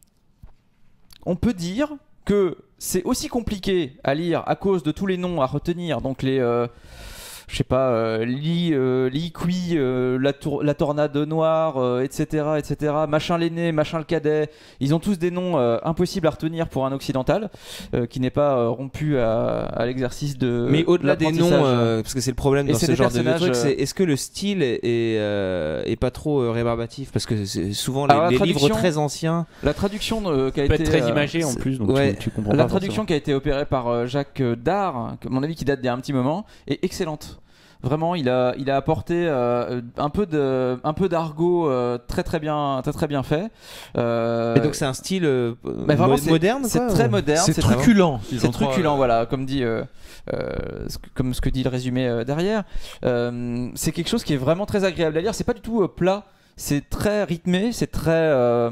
[SPEAKER 1] on peut dire que c'est aussi compliqué à lire à cause de tous les noms à retenir, donc les euh, je sais pas, euh, Li, euh, Li Kui, euh, la, tour, la tornade noire, euh, et cetera, et cetera. Machin l'aîné, machin le cadet. Ils ont tous des noms euh, impossibles à retenir pour un occidental euh, qui n'est pas euh, rompu à, à l'exercice de.
[SPEAKER 4] Mais au-delà des noms, euh, parce que c'est le problème dans ce genre de truc, c'est est-ce que le style est, est, euh, est pas trop euh, rébarbatif, parce que c'est souvent les, Alors, les livres très anciens.
[SPEAKER 1] La traduction euh, qui a
[SPEAKER 3] peut
[SPEAKER 1] été
[SPEAKER 3] être très imagée en plus, donc
[SPEAKER 1] ouais,
[SPEAKER 3] tu, tu comprends
[SPEAKER 1] la
[SPEAKER 3] pas
[SPEAKER 1] traduction
[SPEAKER 3] forcément.
[SPEAKER 1] Qui a été opérée par euh, Jacques Dard, à mon avis qui date d'il y a un petit moment, est excellente. Vraiment, il a, il a apporté euh, un peu de, un peu d'argot euh, très très bien, très très bien fait. Euh,
[SPEAKER 4] Et donc c'est un style euh,
[SPEAKER 1] mo
[SPEAKER 4] moderne,
[SPEAKER 1] c'est très moderne,
[SPEAKER 5] c'est truculent.
[SPEAKER 1] C'est truculent, voilà, comme dit, euh, euh, comme ce que dit le résumé euh, derrière. Euh, c'est quelque chose qui est vraiment très agréable à lire. C'est pas du tout euh, plat, c'est très rythmé, c'est très, euh...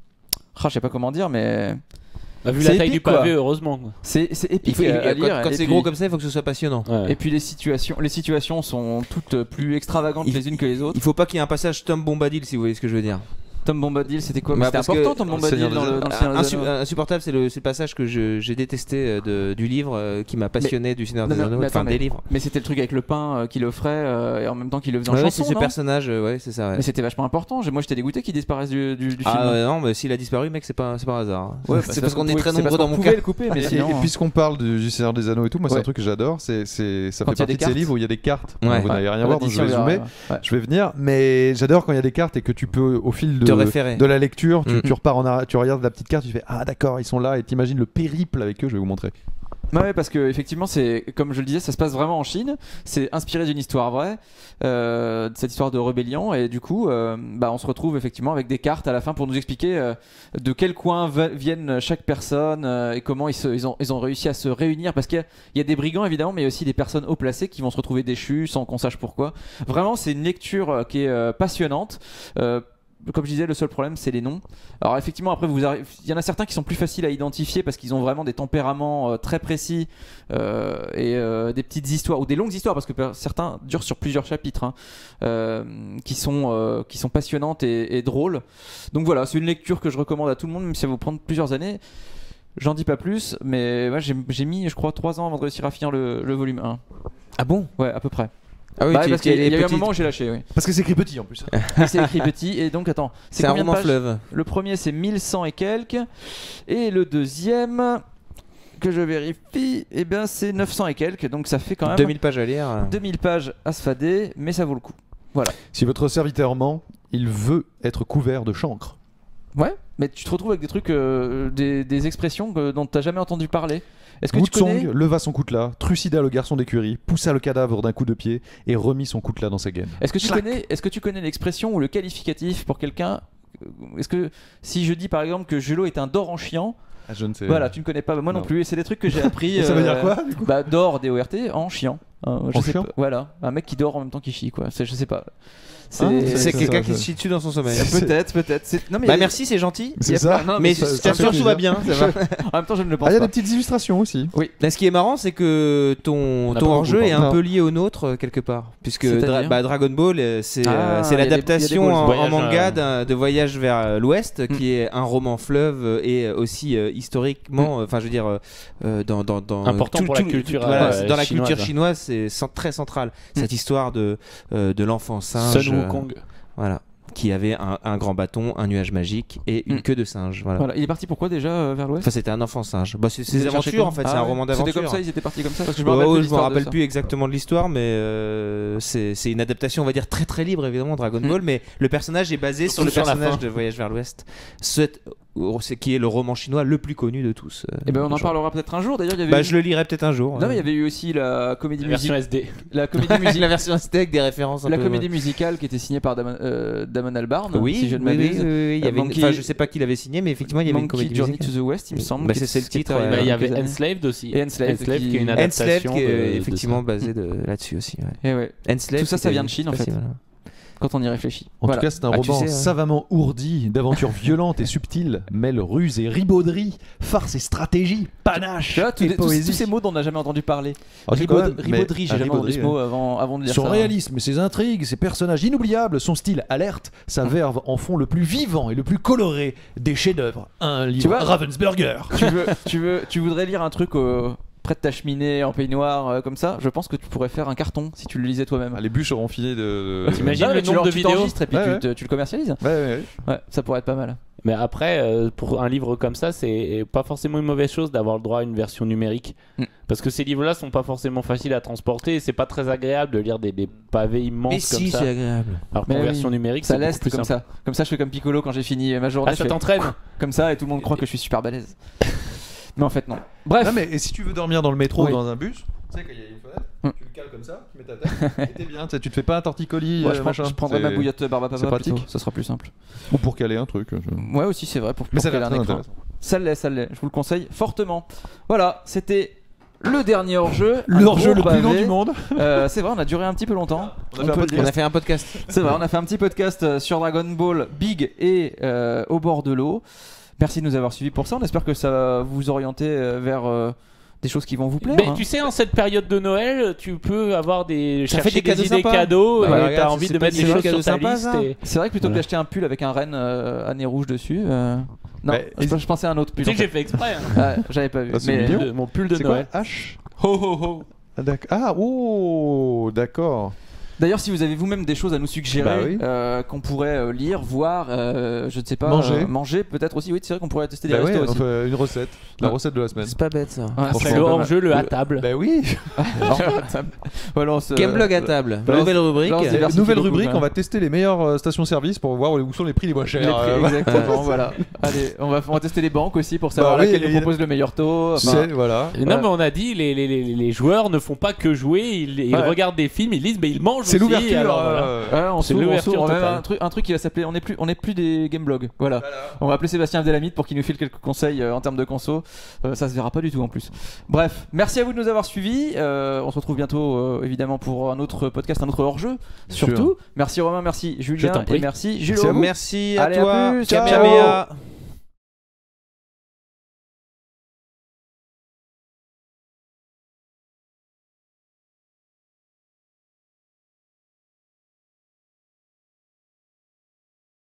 [SPEAKER 1] oh, je sais pas comment dire, mais.
[SPEAKER 3] Bah, vu la taille épique, du pavé, quoi. Heureusement.
[SPEAKER 1] C'est épique.
[SPEAKER 4] Il faut,
[SPEAKER 1] à lire,
[SPEAKER 4] quand quand c'est gros comme ça, il faut que ce soit passionnant.
[SPEAKER 1] Ouais. Et puis les situations, les situations sont toutes plus extravagantes il, les unes que les autres.
[SPEAKER 4] Il faut pas qu'il y ait un passage Tom Bombadil, si vous voyez ce que je veux dire.
[SPEAKER 1] Tom Bombadil, c'était quoi? C'était important, Tom Bombadil dans le, dans le
[SPEAKER 4] Insu Insupportable, c'est le, le passage que j'ai détesté de, du livre euh, qui m'a passionné mais, du Seigneur des Anneaux, enfin des livres.
[SPEAKER 1] Mais c'était le truc avec le pain euh, qu'il offrait euh, et en même temps qu'il le faisait en
[SPEAKER 4] ouais,
[SPEAKER 1] chanson.
[SPEAKER 4] C'est ce personnage, euh, ouais, c'est ça. Ouais.
[SPEAKER 1] Mais c'était vachement important. Moi, j'étais dégoûté qu'il disparaisse du, du, du
[SPEAKER 4] ah,
[SPEAKER 1] film.
[SPEAKER 4] Ah euh, non, mais s'il a disparu, mec, c'est pas, pas un hasard.
[SPEAKER 1] Ouais,
[SPEAKER 4] c'est parce qu'on est très nombreux dans mon cas.
[SPEAKER 5] Et puisqu'on parle du Seigneur des Anneaux et tout, moi, c'est un truc que j'adore. Ça fait partie de ces livres où il y a des cartes. Vous n'allez rien voir, donc je vais zoomer. Je vais venir, mais j'adore quand il y a des cartes et que tu peux, au fil de la lecture, Tu, mmh. tu repars en arrière, tu regardes la petite carte, tu fais ah d'accord ils sont là et t'imagines le périple avec eux. Je vais vous montrer.
[SPEAKER 1] Ouais, parce que effectivement c'est comme je le disais, ça se passe vraiment en Chine. C'est inspiré d'une histoire vraie, euh, de cette histoire de rébellion et du coup, euh, bah on se retrouve effectivement avec des cartes à la fin pour nous expliquer euh, de quel coin viennent chaque personne euh, et comment ils, se, ils, ont, ils ont réussi à se réunir. Parce qu'il y, y a des brigands évidemment, mais il y a aussi des personnes haut placées qui vont se retrouver déchues sans qu'on sache pourquoi. Vraiment, c'est une lecture euh, qui est euh, passionnante. Euh, Comme je disais, le seul problème c'est les noms. Alors effectivement après vous arrivez... il y en a certains qui sont plus faciles à identifier parce qu'ils ont vraiment des tempéraments euh, très précis euh, et euh, des petites histoires ou des longues histoires parce que certains durent sur plusieurs chapitres hein, euh, qui, sont, euh, qui sont passionnantes et, et drôles. Donc voilà, c'est une lecture que je recommande à tout le monde même si ça va vous prendre plusieurs années. J'en dis pas plus, mais ouais, j'ai, j'ai mis, je crois, trois ans avant de réussir à finir le, le volume un.
[SPEAKER 4] Ah bon?
[SPEAKER 1] Ouais, à peu près.
[SPEAKER 4] Ah oui,
[SPEAKER 1] bah,
[SPEAKER 4] tu-
[SPEAKER 1] parce
[SPEAKER 4] tu-
[SPEAKER 1] qu'il y a
[SPEAKER 4] les
[SPEAKER 1] eu un
[SPEAKER 4] petites-
[SPEAKER 1] moment où j'ai lâché, oui.
[SPEAKER 5] Parce que c'est écrit petit en plus.
[SPEAKER 1] Et c'est écrit petit, et donc attends, c'est,
[SPEAKER 4] C'est un
[SPEAKER 1] combien de
[SPEAKER 4] roman
[SPEAKER 1] pages
[SPEAKER 4] fleuve.
[SPEAKER 1] Le premier c'est mille cent et quelques, et le deuxième, que je vérifie, et ben c'est neuf cents et quelques, donc ça fait quand même
[SPEAKER 4] deux mille pages à lire.
[SPEAKER 1] deux mille pages à se fader, mais ça vaut le coup. Voilà.
[SPEAKER 5] Si votre serviteur ment, il veut être couvert de chancre.
[SPEAKER 1] Ouais, mais tu te retrouves avec des trucs, euh, des, des expressions que, dont t'as jamais entendu parler. Est-ce que tu connais
[SPEAKER 5] Woodsong leva son coutelas, trucida le garçon d'écurie, poussa le cadavre d'un coup de pied et remit son coutelas dans sa gaine.
[SPEAKER 1] Est-ce que tu
[SPEAKER 5] Schlack.
[SPEAKER 1] connais, est-ce que tu connais l'expression ou le qualificatif pour quelqu'un? Est-ce que si je dis par exemple que Julo est un dor en chiant,
[SPEAKER 5] Ah, je ne sais.
[SPEAKER 1] voilà, tu ne connais pas, moi non,
[SPEAKER 5] Non.
[SPEAKER 1] plus, et c'est des trucs que j'ai appris.
[SPEAKER 5] Et ça veut dire
[SPEAKER 1] euh,
[SPEAKER 5] quoi du coup?
[SPEAKER 1] Bah dor D O R T en chiant. Euh, je
[SPEAKER 5] En
[SPEAKER 1] sais
[SPEAKER 5] chiant
[SPEAKER 1] pas, voilà, un mec qui dort en même temps qu'il chie quoi. C'est, je sais pas. C'est,
[SPEAKER 5] Hein,
[SPEAKER 4] C'est
[SPEAKER 5] c'est
[SPEAKER 4] quelqu'un
[SPEAKER 5] ça,
[SPEAKER 4] qui
[SPEAKER 5] je-
[SPEAKER 4] se chie dessus dans son sommeil.
[SPEAKER 5] C'est-
[SPEAKER 1] peut-être, peut-être. C'est... Non mais
[SPEAKER 4] Bah merci, c'est gentil.
[SPEAKER 5] C'est
[SPEAKER 1] y a
[SPEAKER 5] ça.
[SPEAKER 1] pas- non,
[SPEAKER 4] Mais
[SPEAKER 1] ça-
[SPEAKER 4] je
[SPEAKER 1] ça
[SPEAKER 4] t'assure,
[SPEAKER 1] fait
[SPEAKER 4] tout va
[SPEAKER 1] plaisir.
[SPEAKER 4] bien. Ça va.
[SPEAKER 1] En même temps, je ne le pense
[SPEAKER 5] Ah, il y a
[SPEAKER 1] pas.
[SPEAKER 5] des petites illustrations aussi.
[SPEAKER 1] Oui.
[SPEAKER 4] Là, ce qui est marrant, c'est que ton,
[SPEAKER 3] On a
[SPEAKER 4] ton
[SPEAKER 3] pas
[SPEAKER 4] hors-jeu
[SPEAKER 3] beaucoup
[SPEAKER 4] est un
[SPEAKER 5] parlé.
[SPEAKER 4] peu lié au nôtre euh, quelque part. Puisque
[SPEAKER 1] C'est-à-dire
[SPEAKER 4] Dra- bah, Dragon Ball, euh, c'est
[SPEAKER 1] Ah,
[SPEAKER 4] euh, c'est
[SPEAKER 1] il y a des-
[SPEAKER 4] l'adaptation
[SPEAKER 1] il y a des
[SPEAKER 4] en,
[SPEAKER 3] balls.
[SPEAKER 4] en
[SPEAKER 3] Voyage,
[SPEAKER 4] manga
[SPEAKER 3] euh,
[SPEAKER 4] d'un- de Voyage vers euh, l'Ouest,
[SPEAKER 1] Mm.
[SPEAKER 4] qui est un roman fleuve euh, et aussi euh, historiquement, euh, enfin je veux dire, euh, euh, dans, dans, dans
[SPEAKER 3] Important
[SPEAKER 4] tout-
[SPEAKER 3] pour la
[SPEAKER 4] tout-
[SPEAKER 3] culture,
[SPEAKER 4] voilà,
[SPEAKER 3] euh,
[SPEAKER 4] dans la
[SPEAKER 3] chinoise.
[SPEAKER 4] culture chinoise, c'est cent- très central.
[SPEAKER 1] Mm.
[SPEAKER 4] Cette histoire de, euh, de l'enfant singe.
[SPEAKER 3] Sun
[SPEAKER 4] euh,
[SPEAKER 3] Wukong.
[SPEAKER 4] Voilà. Qui avait un, un grand bâton, un nuage magique et une
[SPEAKER 1] Mm.
[SPEAKER 4] queue de singe. Voilà.
[SPEAKER 1] Voilà. Il est parti pourquoi déjà euh, vers l'ouest?
[SPEAKER 4] Enfin, c'était un enfant singe. Bah, c'est
[SPEAKER 1] Ils
[SPEAKER 4] ses
[SPEAKER 1] étaient chercher
[SPEAKER 4] aventures
[SPEAKER 1] quoi
[SPEAKER 4] en fait,
[SPEAKER 1] Ah
[SPEAKER 4] c'est un
[SPEAKER 1] ouais.
[SPEAKER 4] roman d'aventure.
[SPEAKER 1] C'était comme ça, ils étaient partis comme ça. Parce que je me
[SPEAKER 4] Oh,
[SPEAKER 1] rappelle, plus
[SPEAKER 4] je me
[SPEAKER 1] l'histoire de
[SPEAKER 4] rappelle
[SPEAKER 1] ça.
[SPEAKER 4] plus exactement de l'histoire, mais euh, c'est c'est une adaptation, on va dire, très très libre évidemment, Dragon
[SPEAKER 1] Mm.
[SPEAKER 4] Ball, mais le personnage est basé sur
[SPEAKER 3] Surtout
[SPEAKER 4] le
[SPEAKER 3] sur la
[SPEAKER 4] personnage
[SPEAKER 3] fin.
[SPEAKER 4] de Voyage vers l'Ouest, Ce- c'est- qui est le roman chinois le plus connu de tous. euh,
[SPEAKER 1] Eh ben on en
[SPEAKER 4] je-
[SPEAKER 1] parlera peut-être un jour. D'ailleurs, il y avait.
[SPEAKER 4] Bah,
[SPEAKER 1] eu-
[SPEAKER 4] je le lirai peut-être un jour.
[SPEAKER 1] Non, mais il y avait eu aussi la comédie
[SPEAKER 3] La version
[SPEAKER 1] musicale.
[SPEAKER 3] S D.
[SPEAKER 1] La comédie musicale.
[SPEAKER 4] la version aztèque des références. un
[SPEAKER 1] La
[SPEAKER 4] peu,
[SPEAKER 1] comédie musicale qui était signée par Damon, euh, Damon Albarn,
[SPEAKER 4] ouais. Oui,
[SPEAKER 1] si je ne
[SPEAKER 4] oui, oui,
[SPEAKER 1] m'abuse.
[SPEAKER 4] oui, oui, il y
[SPEAKER 1] Euh,
[SPEAKER 4] avait une-
[SPEAKER 1] Monkey-
[SPEAKER 4] enfin, je sais pas qui l'avait signé, mais effectivement, il y avait une
[SPEAKER 1] Monkey
[SPEAKER 4] comédie
[SPEAKER 1] Journey
[SPEAKER 4] musicale.
[SPEAKER 1] to the West, il me semble.
[SPEAKER 4] Bah,
[SPEAKER 1] qui
[SPEAKER 4] c'est-
[SPEAKER 1] était-
[SPEAKER 4] c'est le
[SPEAKER 1] qui était
[SPEAKER 4] titre,
[SPEAKER 1] arrivé
[SPEAKER 4] ouais.
[SPEAKER 3] Bah, il y
[SPEAKER 1] il y a
[SPEAKER 3] avait
[SPEAKER 1] quelques années.
[SPEAKER 3] Enslaved aussi.
[SPEAKER 1] Et Enslaved,
[SPEAKER 3] Enslaved
[SPEAKER 1] qui-
[SPEAKER 3] qui est une
[SPEAKER 4] Enslaved,
[SPEAKER 3] adaptation.
[SPEAKER 4] qui est
[SPEAKER 3] de- de
[SPEAKER 4] effectivement
[SPEAKER 3] ça.
[SPEAKER 4] basé de- là-dessus aussi. ouais.
[SPEAKER 1] Et ouais,
[SPEAKER 4] Enslaved,
[SPEAKER 1] Tout ça, ça
[SPEAKER 4] c'était-
[SPEAKER 1] vient de Chine, en
[SPEAKER 4] c'est
[SPEAKER 1] fait.
[SPEAKER 4] facile, voilà.
[SPEAKER 1] quand on y réfléchit.
[SPEAKER 5] En
[SPEAKER 1] Voilà.
[SPEAKER 5] tout cas, c'est un
[SPEAKER 4] Ah, tu
[SPEAKER 5] roman
[SPEAKER 4] sais, hein.
[SPEAKER 5] savamment ourdi, d'aventures violentes et subtiles, mêle ruse et ribauderie, farce et stratégie, panache
[SPEAKER 1] Tu vois, tous,
[SPEAKER 5] et
[SPEAKER 1] les- tous-
[SPEAKER 5] poésie.
[SPEAKER 1] tous ces mots dont on n'a jamais entendu parler.
[SPEAKER 5] Ah, c'est
[SPEAKER 1] Ribaud-
[SPEAKER 5] quand même- mais-
[SPEAKER 1] Ribauderie, j'ai
[SPEAKER 5] ah,
[SPEAKER 1] jamais entendu
[SPEAKER 5] ribauderie,
[SPEAKER 1] ce mot avant, avant de dire
[SPEAKER 5] Son
[SPEAKER 1] ça.
[SPEAKER 5] réalisme, ses intrigues, ses personnages inoubliables, son style alerte, sa verve en font le plus vivant et le plus coloré des chefs-d'œuvre. Un livre
[SPEAKER 1] vois
[SPEAKER 5] Ravensburger.
[SPEAKER 1] tu, veux, tu, veux, tu voudrais lire un truc euh, près de ta cheminée en peignoir euh, comme ça, je pense que tu pourrais faire un carton si tu le lisais toi-même.
[SPEAKER 5] Ah, les bûches seront filées de.
[SPEAKER 3] T'imagines
[SPEAKER 1] Non, mais
[SPEAKER 3] le
[SPEAKER 1] tu
[SPEAKER 3] nombre
[SPEAKER 1] leur-
[SPEAKER 3] de
[SPEAKER 1] tu
[SPEAKER 3] vidéos
[SPEAKER 1] t'enregistres et puis
[SPEAKER 5] Ouais,
[SPEAKER 1] tu,
[SPEAKER 5] ouais.
[SPEAKER 1] te- tu le commercialises.
[SPEAKER 5] Ouais, ouais, ouais.
[SPEAKER 1] Ouais, ça pourrait être pas mal.
[SPEAKER 3] Mais après, euh, pour un livre comme ça, c'est pas forcément une mauvaise chose d'avoir le droit à une version numérique.
[SPEAKER 1] Mm.
[SPEAKER 3] Parce que ces livres-là sont pas forcément faciles à transporter et c'est pas très agréable de lire des, des pavés immenses
[SPEAKER 4] Mais
[SPEAKER 3] comme
[SPEAKER 4] si,
[SPEAKER 3] ça.
[SPEAKER 4] c'est agréable.
[SPEAKER 3] Alors
[SPEAKER 1] Mais
[SPEAKER 3] qu'en
[SPEAKER 1] oui.
[SPEAKER 3] version numérique,
[SPEAKER 1] Ça
[SPEAKER 3] c'est beaucoup
[SPEAKER 1] laisse
[SPEAKER 3] plus
[SPEAKER 1] comme
[SPEAKER 3] simple.
[SPEAKER 1] ça. Comme ça, je fais comme Piccolo quand j'ai fini ma journée.
[SPEAKER 3] Ah,
[SPEAKER 1] je
[SPEAKER 3] ça
[SPEAKER 1] fais
[SPEAKER 3] t'entraîne
[SPEAKER 1] comme ça et tout le monde croit que je suis super balèze. Mais en fait, non. Bref.
[SPEAKER 5] Non, mais et si tu veux dormir dans le métro
[SPEAKER 1] Oui.
[SPEAKER 5] ou dans un bus, tu sais, quand il y a une fenêtre,
[SPEAKER 1] Mm.
[SPEAKER 5] tu le cales comme ça, tu mets ta tête, et t'es bien. Tu sais, tu te fais pas un torticolis,
[SPEAKER 1] Moi,
[SPEAKER 5] euh,
[SPEAKER 1] je, prends-
[SPEAKER 5] machin.
[SPEAKER 1] je prendrais
[SPEAKER 5] C'est-
[SPEAKER 1] ma bouillotte barbe à
[SPEAKER 5] c'est
[SPEAKER 1] papa
[SPEAKER 5] pratique.
[SPEAKER 1] plutôt, ça sera plus simple.
[SPEAKER 5] Ou pour caler un truc. je-
[SPEAKER 1] Ouais, aussi, c'est vrai. Pour,
[SPEAKER 5] Mais
[SPEAKER 1] pour
[SPEAKER 5] ça a
[SPEAKER 1] caler
[SPEAKER 5] l'air
[SPEAKER 1] un
[SPEAKER 5] très
[SPEAKER 1] écran.
[SPEAKER 5] intéressant.
[SPEAKER 1] Ça l'est, ça l'est. Je vous le conseille fortement. Voilà, c'était le dernier hors-jeu. Un
[SPEAKER 5] Le hors-jeu le
[SPEAKER 1] gros
[SPEAKER 5] plus long
[SPEAKER 1] pavé.
[SPEAKER 5] du monde.
[SPEAKER 1] Euh, c'est vrai, on a duré un petit peu longtemps.
[SPEAKER 5] On a fait un
[SPEAKER 1] peut le
[SPEAKER 5] podcast.
[SPEAKER 1] dire.
[SPEAKER 4] On a fait un podcast.
[SPEAKER 1] C'est vrai, on a fait un petit podcast euh, sur Dragon Ball Big et euh, au bord de l'eau. Merci de nous avoir suivis pour ça. On espère que ça va vous orienter euh, vers euh, des choses qui vont vous plaire.
[SPEAKER 3] Mais
[SPEAKER 1] hein.
[SPEAKER 3] tu sais, en cette période de Noël, tu peux avoir des
[SPEAKER 4] Ça
[SPEAKER 3] chercher
[SPEAKER 4] fait des cadeaux
[SPEAKER 3] idées
[SPEAKER 4] sympas.
[SPEAKER 3] cadeaux
[SPEAKER 4] Bah,
[SPEAKER 3] et
[SPEAKER 4] regarde,
[SPEAKER 3] t'as
[SPEAKER 4] ça,
[SPEAKER 3] envie
[SPEAKER 4] c'est
[SPEAKER 3] de
[SPEAKER 4] pas
[SPEAKER 3] mettre
[SPEAKER 4] des
[SPEAKER 3] des choses
[SPEAKER 4] cadeaux
[SPEAKER 3] sur ta
[SPEAKER 4] sympas,
[SPEAKER 3] liste.
[SPEAKER 4] ça.
[SPEAKER 3] et-
[SPEAKER 1] C'est vrai que plutôt
[SPEAKER 3] Voilà.
[SPEAKER 1] que d'acheter un pull avec un renne euh, à nez rouge dessus. euh, Non,
[SPEAKER 5] Ouais,
[SPEAKER 1] je, je pensais à un autre
[SPEAKER 3] Tu
[SPEAKER 1] pull.
[SPEAKER 3] sais
[SPEAKER 1] en
[SPEAKER 3] que j'ai
[SPEAKER 1] fait.
[SPEAKER 3] fait exprès. hein.
[SPEAKER 1] Ah, j'avais pas vu.
[SPEAKER 5] Ah, c'est
[SPEAKER 1] mais
[SPEAKER 5] mignon.
[SPEAKER 3] De- Mon pull de
[SPEAKER 5] C'est quoi
[SPEAKER 3] Noël.
[SPEAKER 5] H
[SPEAKER 3] Ho ho ho.
[SPEAKER 5] Ah, d'accord. Ah, oh, d'accord.
[SPEAKER 1] D'ailleurs, si vous avez vous-même des choses à nous suggérer,
[SPEAKER 5] Bah oui.
[SPEAKER 1] euh, qu'on pourrait euh, lire, voir, euh, je ne sais pas,
[SPEAKER 5] Manger.
[SPEAKER 1] euh, manger peut-être aussi. Oui, c'est vrai qu'on pourrait tester des
[SPEAKER 5] Bah
[SPEAKER 1] restos
[SPEAKER 5] ouais,
[SPEAKER 1] aussi.
[SPEAKER 5] enfin, une recette. La
[SPEAKER 1] Ouais.
[SPEAKER 5] recette de la semaine.
[SPEAKER 4] C'est pas bête ça.
[SPEAKER 1] Ouais,
[SPEAKER 5] franchement,
[SPEAKER 1] c'est
[SPEAKER 3] Le
[SPEAKER 1] pas mal.
[SPEAKER 3] hors-jeu, le à
[SPEAKER 1] Le-
[SPEAKER 3] table.
[SPEAKER 5] Bah oui.
[SPEAKER 1] Voilà, on se-
[SPEAKER 4] Gameblog à table.
[SPEAKER 1] Balance-
[SPEAKER 4] Nouvelle rubrique.
[SPEAKER 1] balance des
[SPEAKER 5] Euh,
[SPEAKER 1] diversifier
[SPEAKER 5] Nouvelle
[SPEAKER 1] beaucoup,
[SPEAKER 5] rubrique,
[SPEAKER 1] quand
[SPEAKER 5] on
[SPEAKER 1] même.
[SPEAKER 5] va tester les meilleures euh, stations-service pour voir où sont les prix les moins chers.
[SPEAKER 1] Les prix,
[SPEAKER 5] Euh,
[SPEAKER 1] exactement, voilà. Allez, on va, on va tester les banques aussi pour savoir
[SPEAKER 5] Bah oui,
[SPEAKER 1] laquelle nous
[SPEAKER 5] il y a-
[SPEAKER 1] propose le meilleur taux. Enfin,
[SPEAKER 5] c'est- voilà.
[SPEAKER 3] Et Non, mais on a dit, les, les, les, les joueurs ne font pas que jouer, ils, ils
[SPEAKER 1] Ouais.
[SPEAKER 3] regardent des films, ils lisent, mais ils mangent aussi.
[SPEAKER 5] C'est l'ouverture.
[SPEAKER 3] alors, voilà.
[SPEAKER 5] euh,
[SPEAKER 1] ouais, on
[SPEAKER 3] C'est
[SPEAKER 1] s'ouvre, on
[SPEAKER 3] l'ouverture
[SPEAKER 1] s'ouvre, même
[SPEAKER 3] totale.
[SPEAKER 1] un truc, un truc qui va s'appeler. On n'est plus, on n'est plus des gameblogs. Voilà. On va appeler Sébastien Abdelhamid pour qu'il nous file quelques conseils euh, en termes de conso. Euh, ça se verra pas du tout en plus. Bref, merci à vous de nous avoir suivis. Euh, on se retrouve bientôt euh, évidemment pour un autre podcast, un autre hors-jeu.
[SPEAKER 5] sûr.
[SPEAKER 1] Surtout, merci Romain, merci Julien
[SPEAKER 3] t'en prie.
[SPEAKER 1] et merci Jules.
[SPEAKER 5] Merci à vous.
[SPEAKER 4] Merci à
[SPEAKER 1] Allez, à
[SPEAKER 4] toi.
[SPEAKER 1] plus. Ciao.
[SPEAKER 4] Kamehameha.